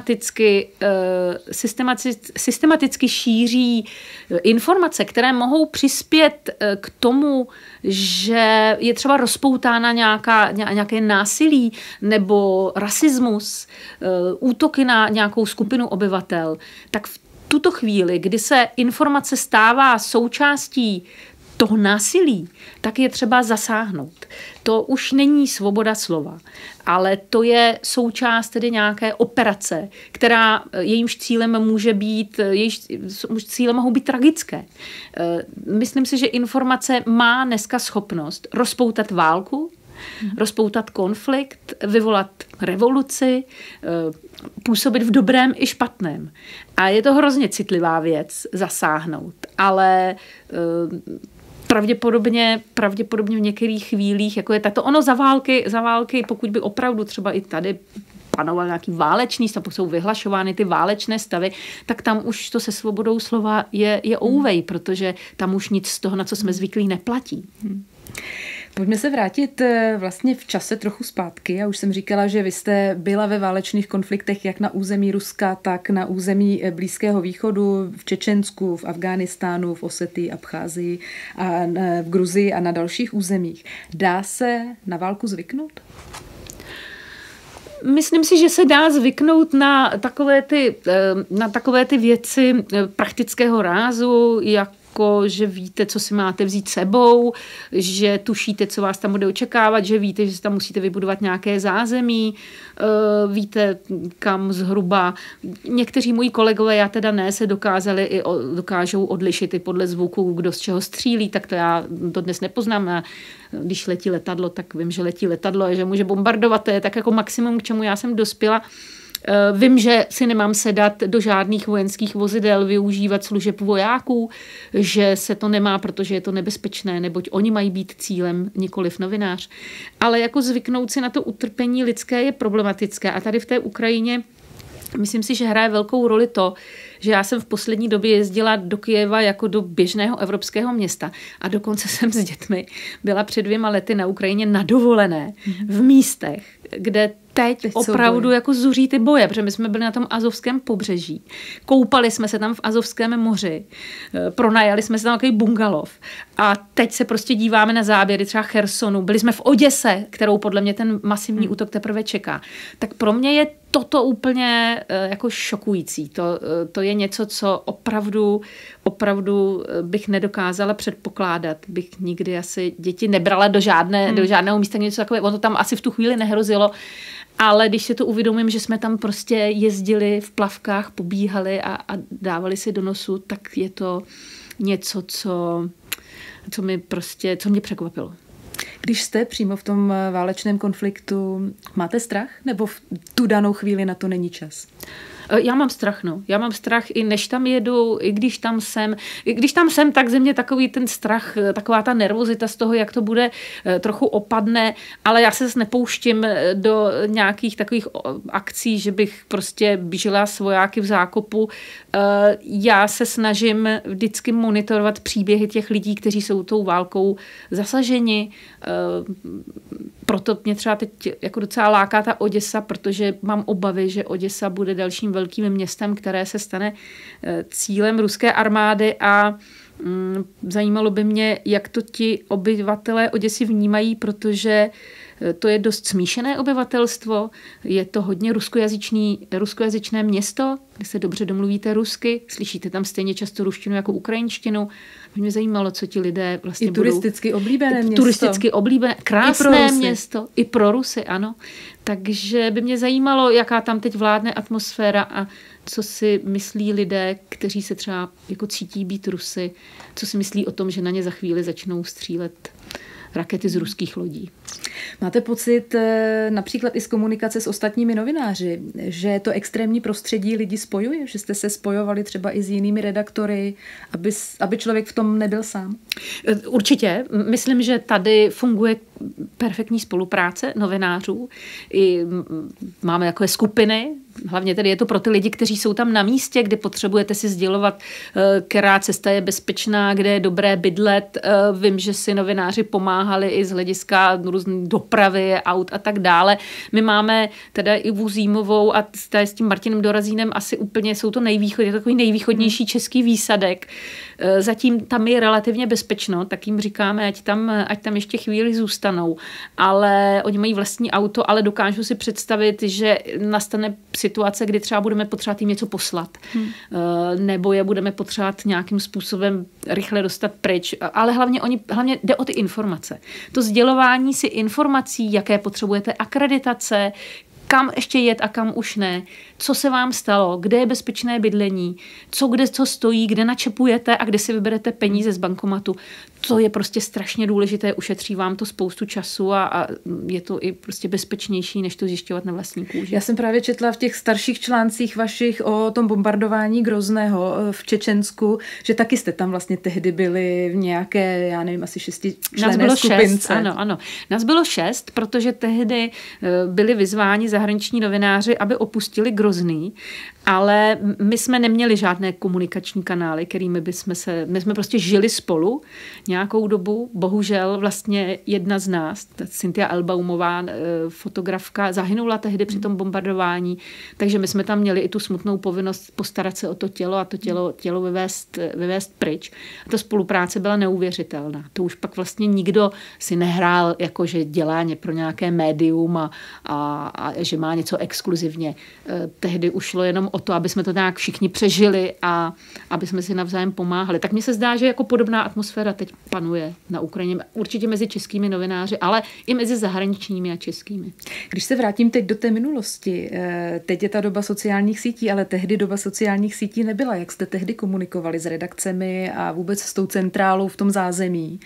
systematicky šíří informace, které mohou přispět k tomu, že je třeba rozpoutána nějaké násilí nebo rasismus, útoky na nějakou skupinu obyvatel, tak v tuto chvíli, kdy se informace stává součástí toho násilí, tak je třeba zasáhnout. To už není svoboda slova, ale to je součást tedy nějaké operace, která jejímž cílem může být, jejíž cílem mohou být tragické. Myslím si, že informace má dneska schopnost rozpoutat válku, rozpoutat konflikt, vyvolat revoluci, působit v dobrém i špatném. A je to hrozně citlivá věc zasáhnout, ale pravděpodobně v některých chvílích, jako je tato, ono za války, pokud by opravdu třeba i tady panoval nějaký válečný stav, jsou vyhlašovány ty válečné stavy, tak tam už to se svobodou slova je ouvej, protože tam už nic z toho, na co jsme zvyklí, neplatí. Pojďme se vrátit vlastně v čase trochu zpátky. Já už jsem říkala, že vy jste byla ve válečných konfliktech jak na území Ruska, tak na území Blízkého východu, v Čečensku, v Afghánistánu, v Osetii, Abcházii, a v Gruzii a na dalších územích. Dá se na válku zvyknout? Myslím si, že se dá zvyknout na takové ty věci praktického rázu, jako že víte, co si máte vzít sebou, že tušíte, co vás tam bude očekávat, že víte, že si tam musíte vybudovat nějaké zázemí, víte, kam zhruba. Někteří moji kolegové, já teda ne, se dokážou odlišit i podle zvuku, kdo z čeho střílí, tak to já to dnes nepoznám. A když letí letadlo, tak vím, že letí letadlo a že může bombardovat. To je tak jako maximum, k čemu já jsem dospěla. Vím, že si nemám sedat do žádných vojenských vozidel, využívat služeb vojáků, že se to nemá, protože je to nebezpečné, neboť oni mají být cílem, nikoliv novinář. Ale jako zvyknout si na to utrpení lidské je problematické. A tady v té Ukrajině myslím si, že hraje velkou roli to, že já jsem v poslední době jezdila do Kyjeva jako do běžného evropského města a dokonce jsem s dětmi byla před 2 lety na Ukrajině na dovolené v místech, kde teď opravdu jako zuří ty boje, protože my jsme byli na tom azovském pobřeží. Koupali jsme se tam v Azovském moři, pronajali jsme se tam takový bungalov a teď se prostě díváme na záběry třeba Chersonu. Byli jsme v Oděse, kterou podle mě ten masivní útok teprve čeká. Tak pro mě je toto úplně jako šokující. To je něco, co opravdu bych nedokázala předpokládat. Bych nikdy asi děti nebrala do žádného místa, něco takové. Ono tam asi v tu chvíli nehrozilo, ale když si to uvědomím, že jsme tam prostě jezdili v plavkách, pobíhali a dávali si do nosu, tak je to něco, co mě překvapilo. Když jste přímo v tom válečném konfliktu, máte strach? Nebo v tu danou chvíli na to není čas? Já mám strach, no. Já mám strach i než tam jedu, i když tam jsem. I když tam jsem, tak ze mě takový ten strach, taková ta nervozita z toho, jak to bude, trochu opadne, ale já se zase nepouštím do nějakých takových akcí, že bych prostě běžela s vojáky v zákopu. Já se snažím vždycky monitorovat příběhy těch lidí, kteří jsou tou válkou zasaženi. Proto mě třeba teď jako docela láká ta Oděsa, protože mám obavy, že Oděsa bude dalším velkým městem, které se stane cílem ruské armády a zajímalo by mě, jak to ti obyvatelé Oděsy vnímají, protože to je dost smíšené obyvatelstvo, je to hodně ruskojazyčné město, kde se dobře domluvíte rusky, slyšíte tam stejně často ruštinu jako ukrajinštinu. Mě zajímalo, co ti lidé vlastně budou. I turisticky oblíbené město. Turisticky oblíbené, krásné město. I pro Rusy, ano. Takže by mě zajímalo, jaká tam teď vládne atmosféra a co si myslí lidé, kteří se třeba jako cítí být Rusy, co si myslí o tom, že na ně za chvíli začnou střílet rakety z ruských lodí. Máte pocit například i z komunikace s ostatními novináři, že to extrémní prostředí lidi spojuje? Že jste se spojovali třeba i s jinými redaktory, aby člověk v tom nebyl sám? Určitě. Myslím, že tady funguje perfektní spolupráce novinářů. I máme takové skupiny, hlavně tedy je to pro ty lidi, kteří jsou tam na místě, kde potřebujete si sdělovat, která cesta je bezpečná, kde je dobré bydlet. Vím, že si novináři pomáhali i z hlediska různé dopravy, aut a tak dále. My máme teda i Vuzímovou a s tím Martinem Dorazínem asi úplně jsou to je takový nejvýchodnější český výsadek. Zatím tam je relativně bezpečno, tak jim říkáme, ať tam ještě chvíli zůstanou. Ale oni mají vlastní auto, ale dokážu si představit, že nastane situace, kdy třeba budeme potřebovat jim něco poslat. Nebo je budeme potřebovat nějakým způsobem rychle dostat pryč. Ale hlavně jde o ty informace. To sdělování si informací, jaké potřebujete akreditace, kam ještě jet a kam už ne, co se vám stalo, kde je bezpečné bydlení, co stojí, kde načepujete a kde si vyberete peníze z bankomatu. To je prostě strašně důležité, ušetří vám to spoustu času a je to i prostě bezpečnější, než to zjišťovat na vlastní kůži. Já jsem právě četla v těch starších článcích vašich o tom bombardování Grozného v Čečensku, že taky jste tam vlastně tehdy byli v nějaké, já nevím, asi 6členné skupince. Ano. Nás bylo 6, protože tehdy byli vyzváni zahraniční novináři, aby opustili Grozný, ale my jsme neměli žádné komunikační kanály, kterými my jsme prostě žili spolu nějakou dobu. Bohužel vlastně jedna z nás, Cynthia Elbaumová, fotografka, zahynula tehdy při tom bombardování, takže my jsme tam měli i tu smutnou povinnost postarat se o to tělo a to tělo vyvést pryč. A ta spolupráce byla neuvěřitelná. To už pak vlastně nikdo si nehrál, jako že dělá pro nějaké médium a že má něco exkluzivně. Tehdy už šlo jenom o to, aby jsme to nějak všichni přežili a aby jsme si navzájem pomáhali. Tak mně se zdá, že jako podobná atmosféra teď panuje na Ukrajině. Určitě mezi českými novináři, ale i mezi zahraničními a českými. Když se vrátím teď do té minulosti, teď je ta doba sociálních sítí, ale tehdy doba sociálních sítí nebyla. Jak jste tehdy komunikovali s redakcemi a vůbec s tou centrálou v tom zázemí?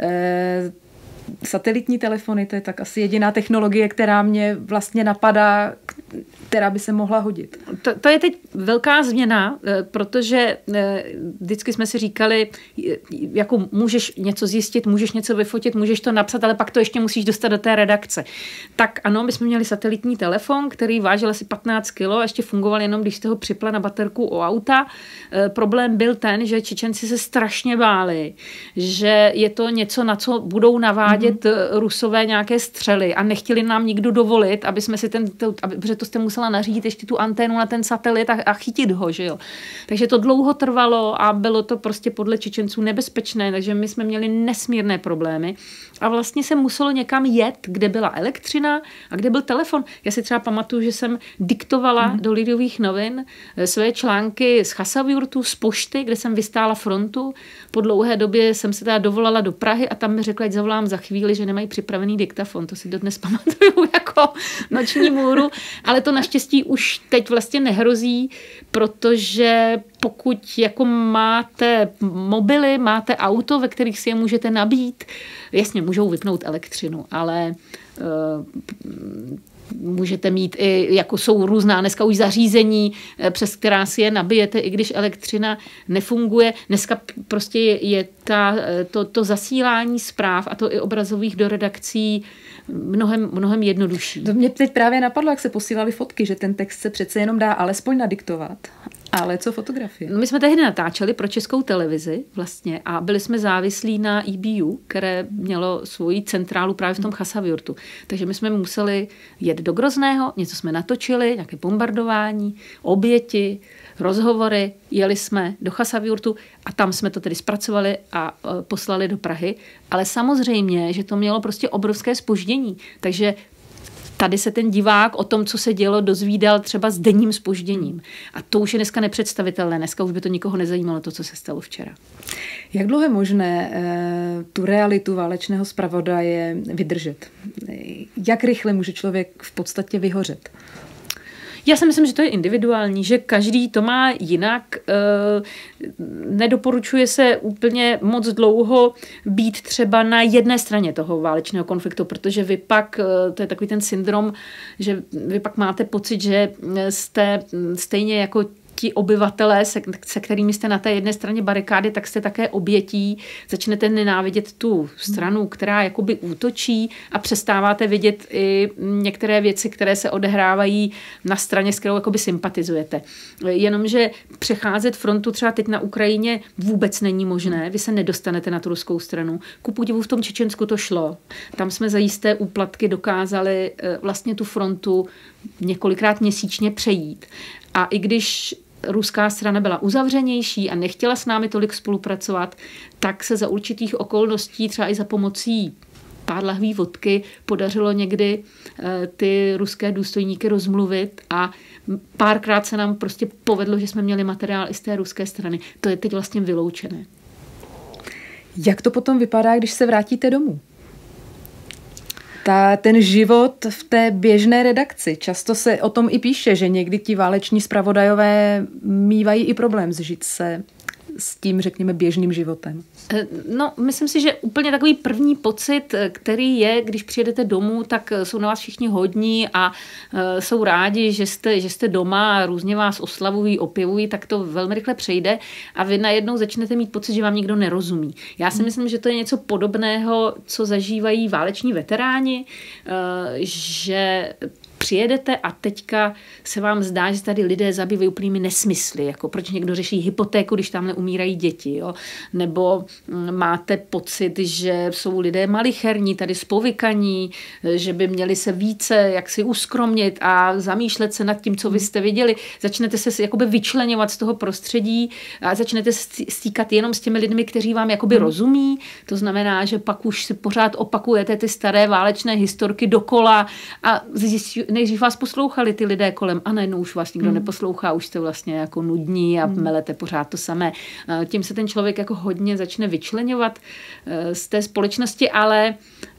Satelitní telefony, to je tak asi jediná technologie, která mě vlastně napadá, která by se mohla hodit. To je teď velká změna, protože vždycky jsme si říkali, jako můžeš něco zjistit, můžeš něco vyfotit, můžeš to napsat, ale pak to ještě musíš dostat do té redakce. Tak ano, my jsme měli satelitní telefon, který vážil asi 15 kg a ještě fungoval jenom, když jste ho připla na baterku u auta. Problém byl ten, že Čečenci se strašně báli, že je to něco, na co budou navádět Rusové nějaké střely a nechtěli nám nikdo dovolit, aby jsme si protože to jste musela nařídit ještě tu anténu na ten satelit a chytit ho, že jo. Takže to dlouho trvalo a bylo to prostě podle Čečenců nebezpečné, takže my jsme měli nesmírné problémy a vlastně se muselo někam jet, kde byla elektřina a kde byl telefon. Já si třeba pamatuju, že jsem diktovala do Lidových novin své články z Chasavjurtu, z pošty, kde jsem vystála frontu. Po dlouhé době jsem se teda dovolala do Prahy a tam mi řekla, ať zavolám za chvíli, že nemají připravený diktafon. To si dodnes pamatuju jako noční můru, ale to naštěstí už teď vlastně nehrozí, protože pokud jako máte mobily, máte auto, ve kterých si je můžete nabít, jasně, můžou vypnout elektřinu, ale můžete mít i, jako jsou různá dneska už zařízení, přes která si je nabijete, i když elektřina nefunguje. Dneska prostě je to zasílání zpráv a to i obrazových do redakcí mnohem jednodušší. To mě teď právě napadlo, jak se posílali fotky, že ten text se přece jenom dá alespoň nadiktovat. Ale co fotografie? No, my jsme tehdy natáčeli pro Českou televizi vlastně a byli jsme závislí na EBU, které mělo svoji centrálu právě v tom Chasavjurtu. Takže my jsme museli jet do Grozného, něco jsme natočili, nějaké bombardování, oběti, rozhovory, jeli jsme do Chasavjurtu a tam jsme to tedy zpracovali a poslali do Prahy. Ale samozřejmě, že to mělo prostě obrovské zpoždění. Takže tady se ten divák o tom, co se dělo, dozvídal třeba s denním zpožděním. A to už je dneska nepředstavitelné. Dneska už by to nikoho nezajímalo, to, co se stalo včera. Jak dlouho je možné tu realitu válečného zpravodaje vydržet? Jak rychle může člověk v podstatě vyhořet? Já si myslím, že to je individuální, že každý to má jinak. Nedoporučuje se úplně moc dlouho být třeba na jedné straně toho válečného konfliktu, protože vy pak, to je takový ten syndrom, že vy pak máte pocit, že jste stejně jako ti obyvatelé, se kterými jste na té jedné straně barikády, tak jste také obětí, začnete nenávidět tu stranu, která jakoby útočí a přestáváte vidět i některé věci, které se odehrávají na straně, s kterou jakoby sympatizujete. Jenomže přecházet frontu třeba teď na Ukrajině vůbec není možné, vy se nedostanete na tu ruskou stranu. Ku podivu v tom Čečensku to šlo. Tam jsme za jisté úplatky dokázali vlastně tu frontu několikrát měsíčně přejít. A i když ruská strana byla uzavřenější a nechtěla s námi tolik spolupracovat, tak se za určitých okolností, třeba i za pomocí pár lahví vodky, podařilo někdy ty ruské důstojníky rozmluvit a párkrát se nám prostě povedlo, že jsme měli materiál i z té ruské strany. To je teď vlastně vyloučené. Jak to potom vypadá, když se vrátíte domů? Ten život v té běžné redakci. Často se o tom i píše, že někdy ti váleční zpravodajové mívají i problém zžít se s tím, řekněme, běžným životem. No, myslím si, že úplně takový první pocit, který je, když přijedete domů, tak jsou na vás všichni hodní a jsou rádi, že jste doma a různě vás oslavují, opěvují, tak to velmi rychle přejde a vy najednou začnete mít pocit, že vám nikdo nerozumí. Já si myslím, že to je něco podobného, co zažívají váleční veteráni, že přijedete a teďka se vám zdá, že tady lidé zabývají úplnými nesmysly, jako proč někdo řeší hypotéku, když tam neumírají děti, jo? Nebo máte pocit, že jsou lidé malicherní, tady spovykaní, že by měli se více jaksi uskromnit a zamýšlet se nad tím, co vy jste viděli. Začnete se jakoby vyčleňovat z toho prostředí a začnete stýkat jenom s těmi lidmi, kteří vám jakoby rozumí. To znamená, že pak už si pořád opakujete ty staré válečné historky dokola a nejdřív vás poslouchali ty lidé kolem a najednou už vás nikdo neposlouchá, už jste vlastně jako nudní a melete pořád to samé. Tím se ten člověk jako hodně začne vyčleňovat z té společnosti, ale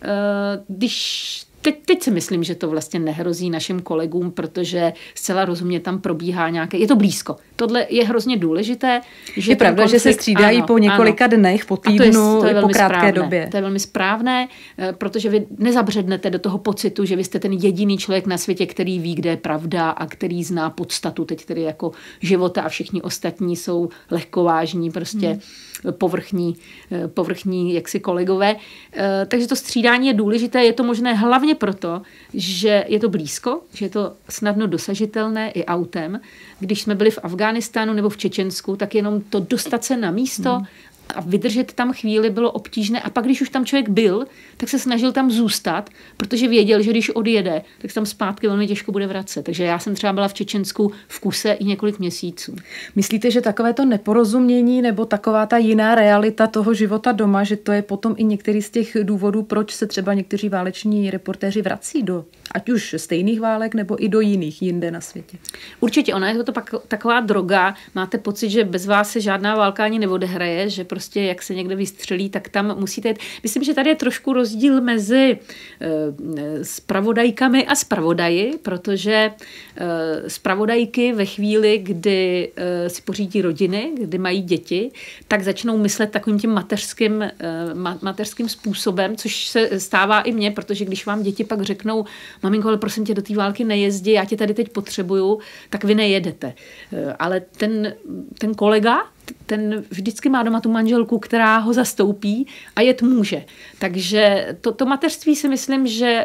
když Teď si myslím, že to vlastně nehrozí našim kolegům, protože zcela rozumně tam probíhá nějaké... Je to blízko. Tohle je hrozně důležité. Že je pravda, že se střídají po několika dnech, po týdnu, po krátké době. To je velmi správné, protože vy nezabřednete do toho pocitu, že vy jste ten jediný člověk na světě, který ví, kde je pravda a který zná podstatu teď tedy jako života a všichni ostatní jsou lehkovážní, prostě povrchní jaksi kolegové. Takže to střídání je důležité, je to možné hlavně proto, že je to blízko, že je to snadno dosažitelné i autem. Když jsme byli v Afghánistánu nebo v Čečensku, tak jenom to dostat se na místo a vydržet tam chvíli bylo obtížné. A pak, když už tam člověk byl, tak se snažil tam zůstat, protože věděl, že když odjede, tak tam zpátky velmi těžko bude vracet. Takže já jsem třeba byla v Čečensku v kuse i několik měsíců. Myslíte, že takové to neporozumění nebo taková ta jiná realita toho života doma, že to je potom i některý z těch důvodů, proč se třeba někteří váleční reportéři vrací do ať už stejných válek nebo i do jiných jinde na světě? Určitě, ona je to pak taková droga. Máte pocit, že bez vás se žádná válka ani neodehraje, že prostě jak se někde vystřelí, tak tam musíte jít. Myslím, že tady je trošku rozdíl mezi zpravodajkami a zpravodaji, protože zpravodajky ve chvíli, kdy si pořídí rodiny, kdy mají děti, tak začnou myslet takovým tím mateřským způsobem, což se stává i mně, protože když vám děti pak řeknou: maminko, ale prosím tě, do té války nejezdi, já tě tady teď potřebuju, tak vy nejedete. Ale ten kolega, ten vždycky má doma tu manželku, která ho zastoupí a jet může. Takže to mateřství si myslím, že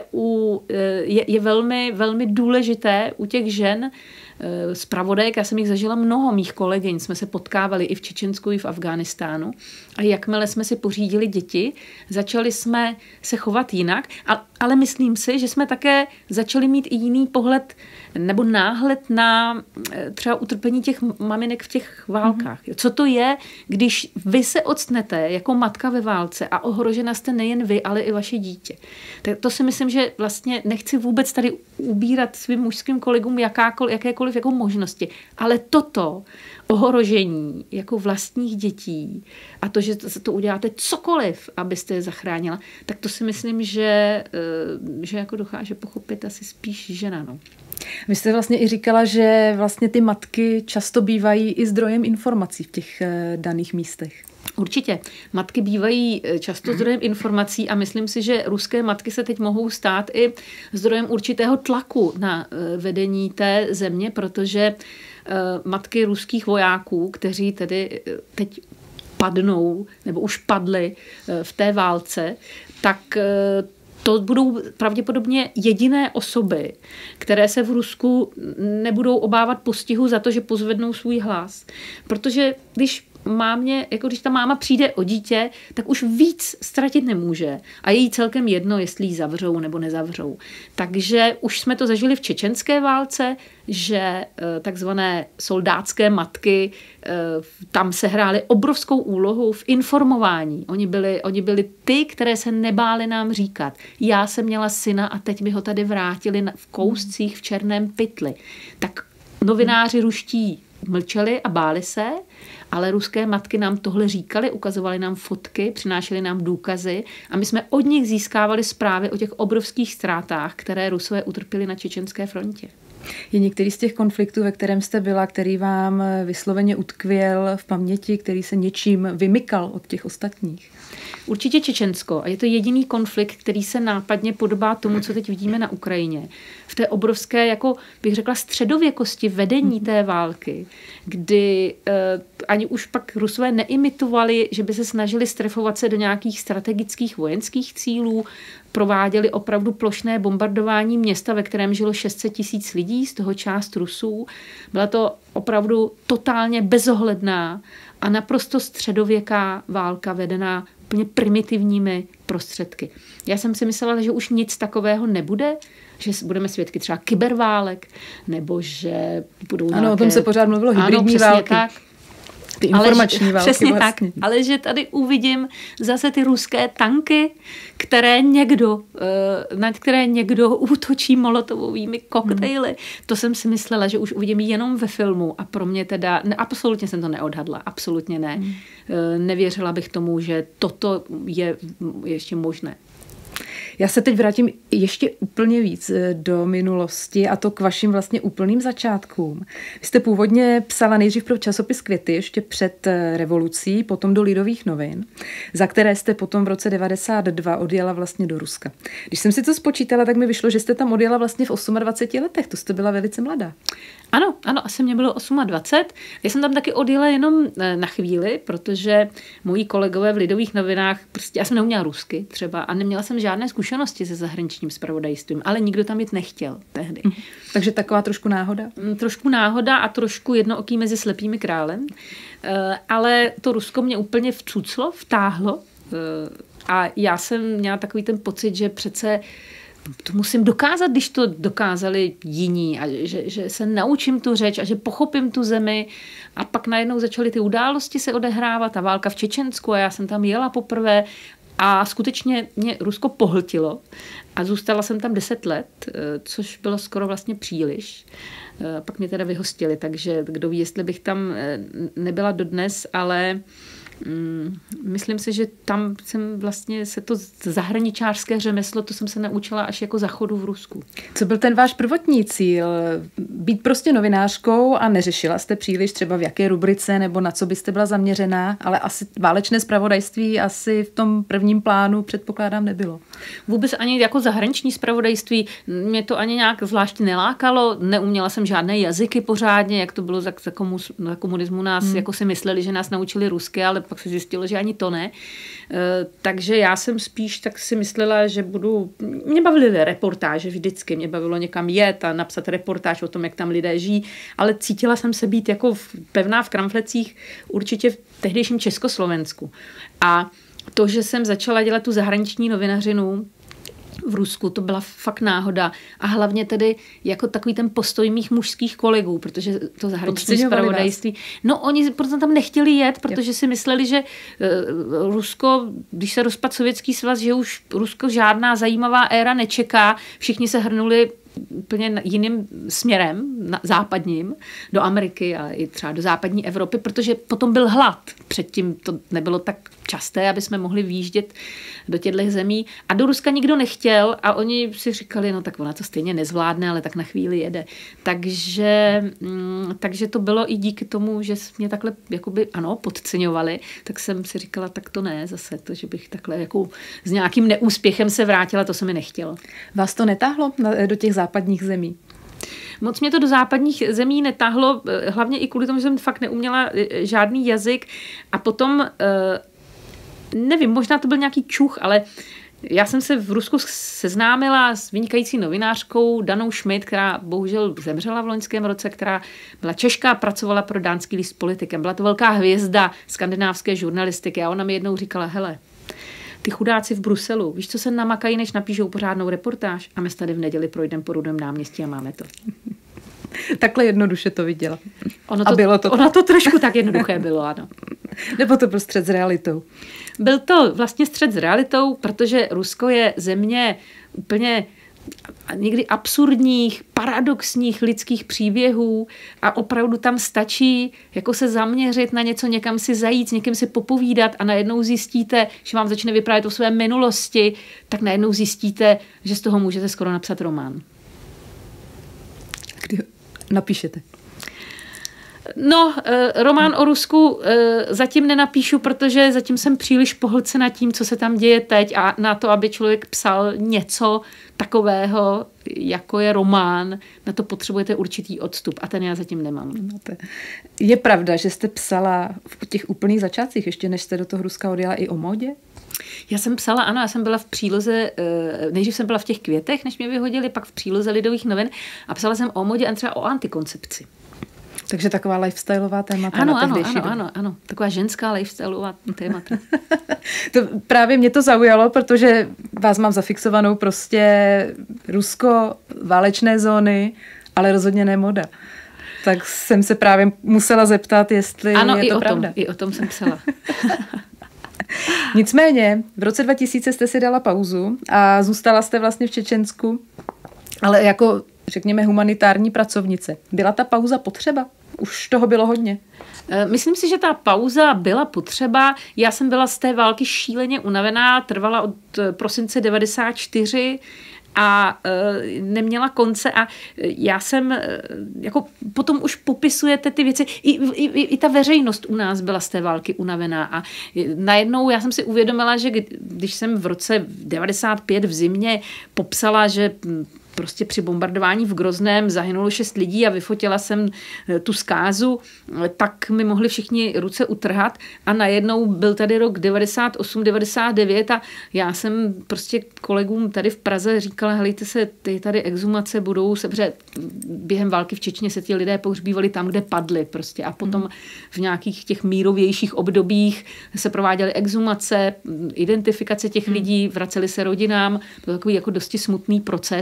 je velmi, velmi důležité u těch žen, zpravodajek, já jsem jich zažila mnoho, mých kolegyň, jsme se potkávali i v Čečensku, i v Afghánistánu a jakmile jsme si pořídili děti, začali jsme se chovat jinak, ale myslím si, že jsme také začali mít i jiný pohled nebo náhled na třeba utrpení těch maminek v těch válkách. Co to je, když vy se octnete jako matka ve válce a ohrožena jste nejen vy, ale i vaše dítě. Tak to si myslím, že vlastně nechci vůbec tady ubírat svým mužským kolegům jakékoliv jako možnosti, ale toto ohrožení jako vlastních dětí a to, že to uděláte cokoliv, abyste je zachránila, tak to si myslím, že jako dokáže pochopit asi spíš žena. No. Vy jste vlastně i říkala, že vlastně ty matky často bývají i zdrojem informací v těch daných místech. Určitě. Matky bývají často zdrojem informací a myslím si, že ruské matky se teď mohou stát i zdrojem určitého tlaku na vedení té země, protože matky ruských vojáků, kteří tedy teď padnou nebo už padly v té válce, tak to budou pravděpodobně jediné osoby, které se v Rusku nebudou obávat postihu za to, že pozvednou svůj hlas. Protože když ta máma přijde o dítě, tak už víc ztratit nemůže. A je jí celkem jedno, jestli ji zavřou nebo nezavřou. Takže už jsme to zažili v čečenské válce, že takzvané soldátské matky tam sehrály obrovskou úlohu v informování. Oni byli ty, které se nebáli nám říkat. Já jsem měla syna a teď mi ho tady vrátili v kouscích v černém pytli. Tak novináři ruští mlčeli a báli se, ale ruské matky nám tohle říkaly, ukazovaly nám fotky, přinášely nám důkazy a my jsme od nich získávali zprávy o těch obrovských ztrátách, které Rusové utrpěli na čečenské frontě. Je některý z těch konfliktů, ve kterém jste byla, který vám vysloveně utkvěl v paměti, který se něčím vymykal od těch ostatních? Určitě Čečensko. A je to jediný konflikt, který se nápadně podobá tomu, co teď vidíme na Ukrajině. V té obrovské, jako bych řekla, středověkosti vedení té války, kdy ani už pak Rusové neimitovali, že by se snažili strefovat se do nějakých strategických vojenských cílů, prováděli opravdu plošné bombardování města, ve kterém žilo 600 000 lidí, z toho část Rusů. Byla to opravdu totálně bezohledná a naprosto středověká válka vedená úplně primitivními prostředky. Já jsem si myslela, že už nic takového nebude, že budeme svědky třeba kyberválek, nebo že budou nějaké... Ano, o tom se pořád mluvilo, hybridní války. Tak. Ty informační války. Přesně vlastně. tak, ale že tady uvidím zase ty ruské tanky, na které někdo útočí molotovovými koktejly. To jsem si myslela, že už uvidím jenom ve filmu a pro mě teda, absolutně jsem to neodhadla, absolutně ne. Nevěřila bych tomu, že toto je ještě možné. Já se teď vrátím ještě úplně víc do minulosti a to k vašim vlastně úplným začátkům. Vy jste původně psala nejdřív pro časopis Květy ještě před revolucí, potom do Lidových novin, za které jste potom v roce 1992 odjela vlastně do Ruska. Když jsem si to spočítala, tak mi vyšlo, že jste tam odjela vlastně v 28 letech, to jste byla velice mladá. Ano, asi mě bylo 28. Já jsem tam taky odjela jenom na chvíli, protože moji kolegové v Lidových novinách, prostě já jsem neuměla rusky třeba a neměla jsem žádné zkušenosti se zahraničním zpravodajstvím, ale nikdo tam jít nechtěl tehdy. Takže taková trošku náhoda? Trošku náhoda a trošku jednooký mezi slepými králem. Ale to Rusko mě úplně vtáhlo a já jsem měla takový ten pocit, že přece to musím dokázat, když to dokázali jiní a že se naučím tu řeč a že pochopím tu zemi a pak najednou začaly ty události se odehrávat, ta válka v Čečensku a já jsem tam jela poprvé a skutečně mě Rusko pohltilo a zůstala jsem tam 10 let, což bylo skoro vlastně příliš. Pak mě teda vyhostili, takže kdo ví, jestli bych tam nebyla dodnes, ale Myslím si, že tam jsem vlastně se to zahraničářské řemeslo, to jsem se naučila až jako za chodu v Rusku. Co byl ten váš prvotní cíl? Být prostě novinářkou a neřešila jste příliš třeba v jaké rubrice nebo na co byste byla zaměřená, ale asi válečné zpravodajství asi v tom prvním plánu předpokládám nebylo. Vůbec ani jako zahraniční zpravodajství mě to ani nějak zvlášť nelákalo, neuměla jsem žádné jazyky pořádně, jak to bylo za komunismu nás jako si mysleli, že nás naučili rusky, ale pak se zjistilo, že ani to ne. Takže já jsem spíš tak si myslela, že mě bavily reportáže vždycky, mě bavilo někam jet a napsat reportáž o tom, jak tam lidé žijí, ale cítila jsem se být jako pevná v kramflecích určitě v tehdejším Československu. A to, že jsem začala dělat tu zahraniční novinařinu v Rusku, to byla fakt náhoda. A hlavně tedy jako takový ten postoj mých mužských kolegů, protože to zahraniční zpravodajství. No oni proto tam nechtěli jet, protože si mysleli, že Rusko, když se rozpadl Sovětský svaz, že už Rusko žádná zajímavá éra nečeká. Všichni se hrnuli úplně jiným směrem, západním, do Ameriky a i třeba do západní Evropy, protože potom byl hlad. Předtím to nebylo tak časté, aby jsme mohli výjíždět do těchto zemí. A do Ruska nikdo nechtěl a oni si říkali, no tak ona to stejně nezvládne, ale tak na chvíli jede. Takže to bylo i díky tomu, že mě takhle jakoby, ano, podceňovali, tak jsem si říkala, tak to ne zase, to, že bych takhle jako s nějakým neúspěchem se vrátila, to se mi nechtělo. Vás to netáhlo do těch západních zemí? Moc mě to do západních zemí netáhlo, hlavně i kvůli tomu, že jsem fakt neuměla žádný jazyk a potom, nevím, možná to byl nějaký čuch, ale já jsem se v Rusku seznámila s vynikající novinářkou Danou Schmidt, která bohužel zemřela v loňském roce, která byla Češka a pracovala pro dánský list Politikem. Byla to velká hvězda skandinávské žurnalistiky a ona mi jednou říkala, hele, ty chudáci v Bruselu, víš, co se namakají, než napíšou pořádnou reportáž a my tady v neděli projdeme po Rudém náměstí a máme to. Takhle jednoduše to viděla. Ono to trošku tak jednoduché bylo, ano. Nebo to byl střet s realitou? Byl to vlastně střet s realitou, protože Rusko je země úplně někdy absurdních, paradoxních lidských příběhů a opravdu tam stačí jako se zaměřit na něco, někam si zajít, s někým si popovídat a najednou zjistíte, že vám začne vyprávět o své minulosti, tak najednou zjistíte, že z toho můžete skoro napsat román. Kdy napíšete? No, román o Rusku zatím nenapíšu, protože zatím jsem příliš pohlcena tím, co se tam děje teď a na to, aby člověk psal něco takového, jako je román, na to potřebujete určitý odstup a ten já zatím nemám. Je pravda, že jste psala v těch úplných začátcích, ještě než jste do toho Ruska odjela, i o módě? Já jsem psala, ano, já jsem byla v příloze, nejdřív jsem byla v těch Květech, než mě vyhodili, pak v příloze Lidových novin a psala jsem o módě a třeba o antikoncepci. Takže taková lifestyleová témata. Ano, taková ženská lifestyleová témata. To právě mě to zaujalo, protože vás mám zafixovanou prostě Rusko, válečné zóny, ale rozhodně ne moda. Tak jsem se právě musela zeptat, jestli je to pravda. I o tom jsem psala. Nicméně, v roce 2000 jste si dala pauzu a zůstala jste vlastně v Čečensku, ale jako, řekněme, humanitární pracovnice. Byla ta pauza potřeba? Už toho bylo hodně. Myslím si, že ta pauza byla potřeba. Já jsem byla z té války šíleně unavená, trvala od prosince 94 a neměla konce a já jsem, jako potom už popisujete ty věci, i ta veřejnost u nás byla z té války unavená a najednou já jsem si uvědomila, že když jsem v roce 95 v zimě popsala, že prostě při bombardování v Grozném zahynulo 6 lidí a vyfotila jsem tu zkázu, tak mi mohli všichni ruce utrhat a najednou byl tady rok 98, 99 a já jsem prostě kolegům tady v Praze říkala, helejte se, tady exhumace budou se, protože během války v Čečně se ti lidé pohřbívali tam, kde padli prostě a potom v nějakých těch mírovějších obdobích se prováděly exhumace, identifikace těch lidí, vraceli se rodinám, to byl takový jako dosti smutný proces.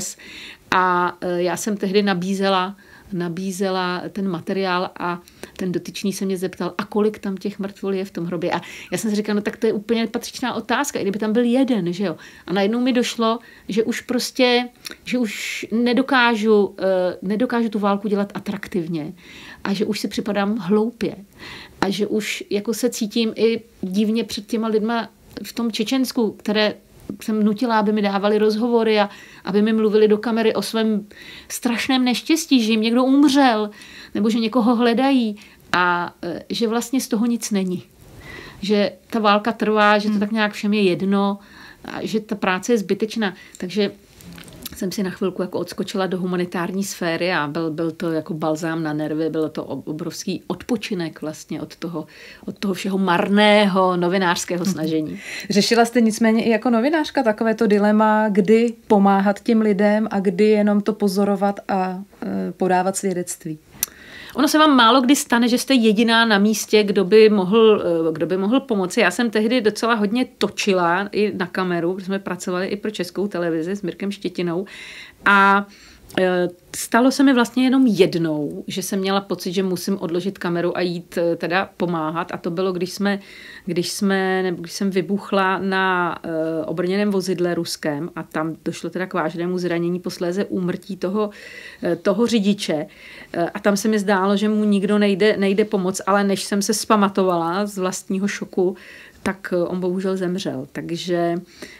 A já jsem tehdy nabízela ten materiál a ten dotyčný se mě zeptal, a kolik tam těch mrtvol je v tom hrobě. A já jsem si říkala, no tak to je úplně patřičná otázka, i kdyby tam byl jeden, že jo. A najednou mi došlo, že už nedokážu tu válku dělat atraktivně a že už si připadám hloupě a že už jako se cítím i divně před těma lidma v tom Čečensku, které jsem nutila, aby mi dávali rozhovory a aby mi mluvili do kamery o svém strašném neštěstí, že jim někdo umřel nebo že někoho hledají a že vlastně z toho nic není. Že ta válka trvá, že to tak nějak všem je jedno a že ta práce je zbytečná. Takže jsem si na chvilku jako odskočila do humanitární sféry a byl to jako balzám na nervy, bylo to obrovský odpočinek vlastně od toho všeho marného novinářského snažení. Řešila jste nicméně i jako novinářka takovéto dilema, kdy pomáhat těm lidem a kdy jenom to pozorovat a podávat svědectví? Ono se vám málo kdy stane, že jste jediná na místě, kdo by mohl pomoci. Já jsem tehdy docela hodně točila i na kameru, protože jsme pracovali i pro Českou televizi s Mirkem Štětinou a stalo se mi vlastně jenom jednou, že jsem měla pocit, že musím odložit kameru a jít teda pomáhat a to bylo, když jsem vybuchla na obrněném vozidle ruském a tam došlo teda k vážnému zranění, posléze úmrtí toho řidiče a tam se mi zdálo, že mu nikdo nejde pomoct, ale než jsem se vzpamatovala z vlastního šoku, tak on bohužel zemřel. Takže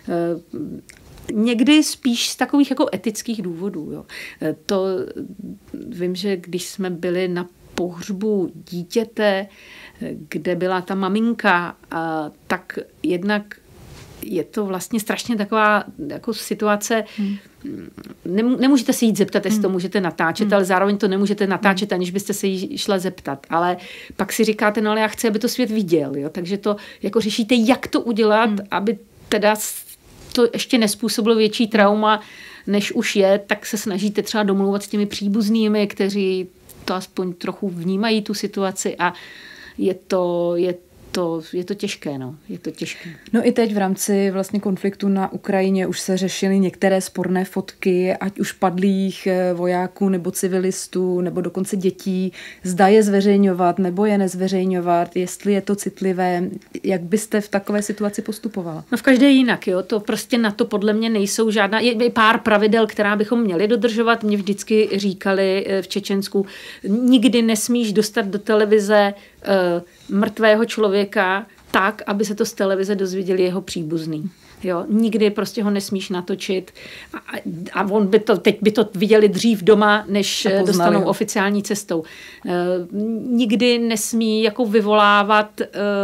někdy spíš z takových jako etických důvodů. Jo. To vím, že když jsme byli na pohřbu dítěte, kde byla ta maminka, tak jednak je to vlastně strašně taková jako situace, nemůžete se jít zeptat, jestli to můžete natáčet, ale zároveň to nemůžete natáčet, aniž byste se jí šla zeptat. Ale pak si říkáte, no ale já chci, aby to svět viděl. Jo? Takže to jako řešíte, jak to udělat, aby teda to ještě nespůsobilo větší trauma, než už je, tak se snažíte třeba domlouvat s těmi příbuznými, kteří to aspoň trochu vnímají tu situaci a je to těžké, no. Je to těžké. No i teď v rámci vlastně konfliktu na Ukrajině už se řešily některé sporné fotky, ať už padlých vojáků nebo civilistů, nebo dokonce dětí. Zda je zveřejňovat, nebo je nezveřejňovat, jestli je to citlivé. Jak byste v takové situaci postupovala? No v každé jinak, jo. To prostě na to podle mě nejsou žádná, je pár pravidel, která bychom měli dodržovat. Mě vždycky říkali v Čečensku, nikdy nesmíš dostat do televize mrtvého člověka tak, aby se to z televize dozvěděli jeho příbuzný. Jo, nikdy prostě ho nesmíš natočit a teď by to viděli dřív doma, než dostanou oficiální cestou. Nikdy nesmí jako vyvolávat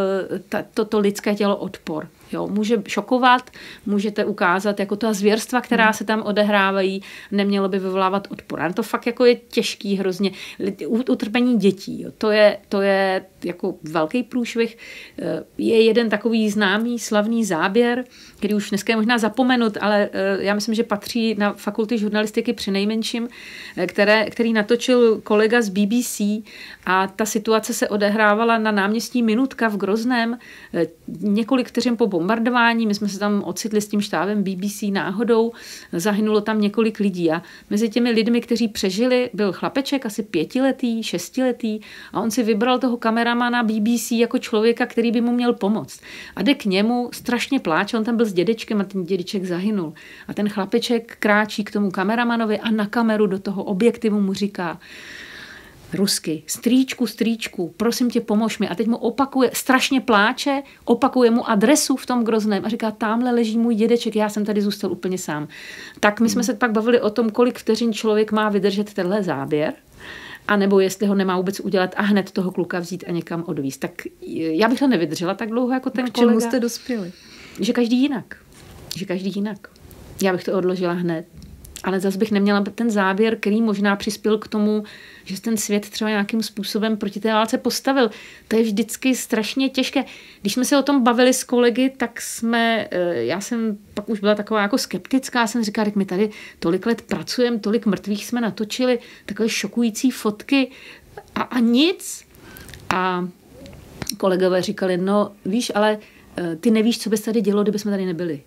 to lidské tělo odpor. Jo, může šokovat, můžete ukázat jako ta zvěrstva, která se tam odehrávají, nemělo by vyvolávat odpor. A to fakt jako je těžký hrozně. Utrpení dětí, jo. To je jako velký průšvih. Je jeden takový známý, slavný záběr, který už dneska je možná zapomenut, ale já myslím, že patří na fakulty žurnalistiky přinejmenším, který natočil kolega z BBC a ta situace se odehrávala na náměstí Minutka v Grozném několik vteřin po bombardování. My jsme se tam ocitli s tím štábem BBC náhodou, zahynulo tam několik lidí a mezi těmi lidmi, kteří přežili, byl chlapeček asi 5letý, 6letý a on si vybral toho kameramana BBC jako člověka, který by mu měl pomoct. A jde k němu, strašně pláče, on tam byl s dědečkem a ten dědeček zahynul. A ten chlapeček kráčí k tomu kameramanovi a na kameru do toho objektivu mu říká rusky, strýčku, prosím tě, pomož mi. A teď mu opakuje, strašně pláče, opakuje mu adresu v tom Grozném a říká, tamhle leží můj dědeček, já jsem tady zůstal úplně sám. Tak my jsme se pak bavili o tom, kolik vteřin člověk má vydržet tenhle záběr, anebo jestli ho nemá vůbec udělat a hned toho kluka vzít a někam odvízt. Tak já bych to nevydržela tak dlouho jako ten kolega. K čemu jste dospěli? Že každý jinak. Já bych to odložila hned. Ale zase bych neměla ten záběr, který možná přispěl k tomu, že ten svět třeba nějakým způsobem proti té válce postavil. To je vždycky strašně těžké. Když jsme se o tom bavili s kolegy, tak já jsem pak už byla taková jako skeptická, jsem říkala, my tady tolik let pracujeme, tolik mrtvých jsme natočili, takové šokující fotky a nic. A kolegové říkali, no víš, ale ty nevíš, co by se tady dělo, kdyby jsme tady nebyli.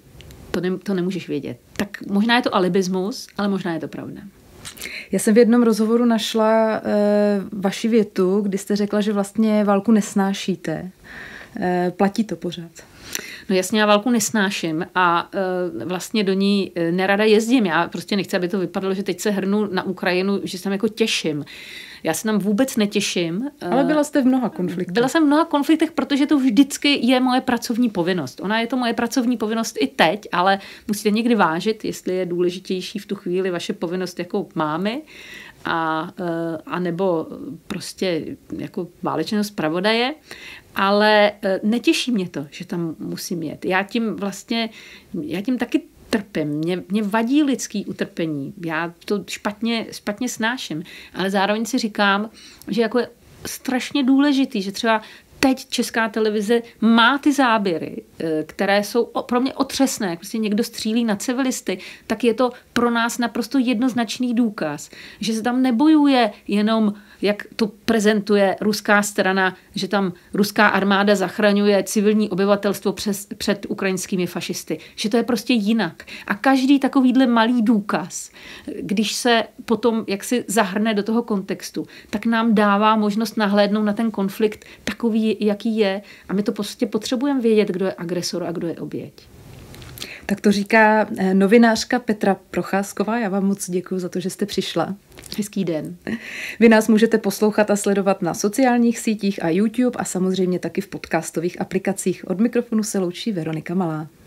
to nemůžeš vědět. Tak možná je to alibismus, ale možná je to pravda. Já jsem v jednom rozhovoru našla vaši větu, kdy jste řekla, že vlastně válku nesnášíte. Platí to pořád? No jasně, já válku nesnáším a vlastně do ní nerada jezdím. Já prostě nechci, aby to vypadalo, že teď se hrnu na Ukrajinu, že se tam jako těším. Já se tam vůbec netěším. Ale byla jste v mnoha konfliktech. Byla jsem v mnoha konfliktech, protože to vždycky je moje pracovní povinnost. Ona je to moje pracovní povinnost i teď, ale musíte někdy vážit, jestli je důležitější v tu chvíli vaše povinnost jako mámy, a nebo prostě jako válečného zpravodaje, ale netěší mě to, že tam musím jet. Já tím taky trpím. Mě vadí lidský utrpení. Já to špatně snáším, ale zároveň si říkám, že jako je strašně důležitý, že třeba teď Česká televize má ty záběry, které jsou pro mě otřesné. Jak prostě někdo střílí na civilisty, tak je to pro nás naprosto jednoznačný důkaz, že se tam nebojuje jenom, jak to prezentuje ruská strana, že tam ruská armáda zachraňuje civilní obyvatelstvo před ukrajinskými fašisty. Že to je prostě jinak. A každý takovýhle malý důkaz, když se potom jaksi zahrne do toho kontextu, tak nám dává možnost nahlédnout na ten konflikt takový, jaký je. A my to prostě potřebujeme vědět, kdo je agresor a kdo je oběť. Tak to říká novinářka Petra Procházková. Já vám moc děkuji za to, že jste přišla. Hezký den. Vy nás můžete poslouchat a sledovat na sociálních sítích a YouTube a samozřejmě taky v podcastových aplikacích. Od mikrofonu se loučí Veronika Malá.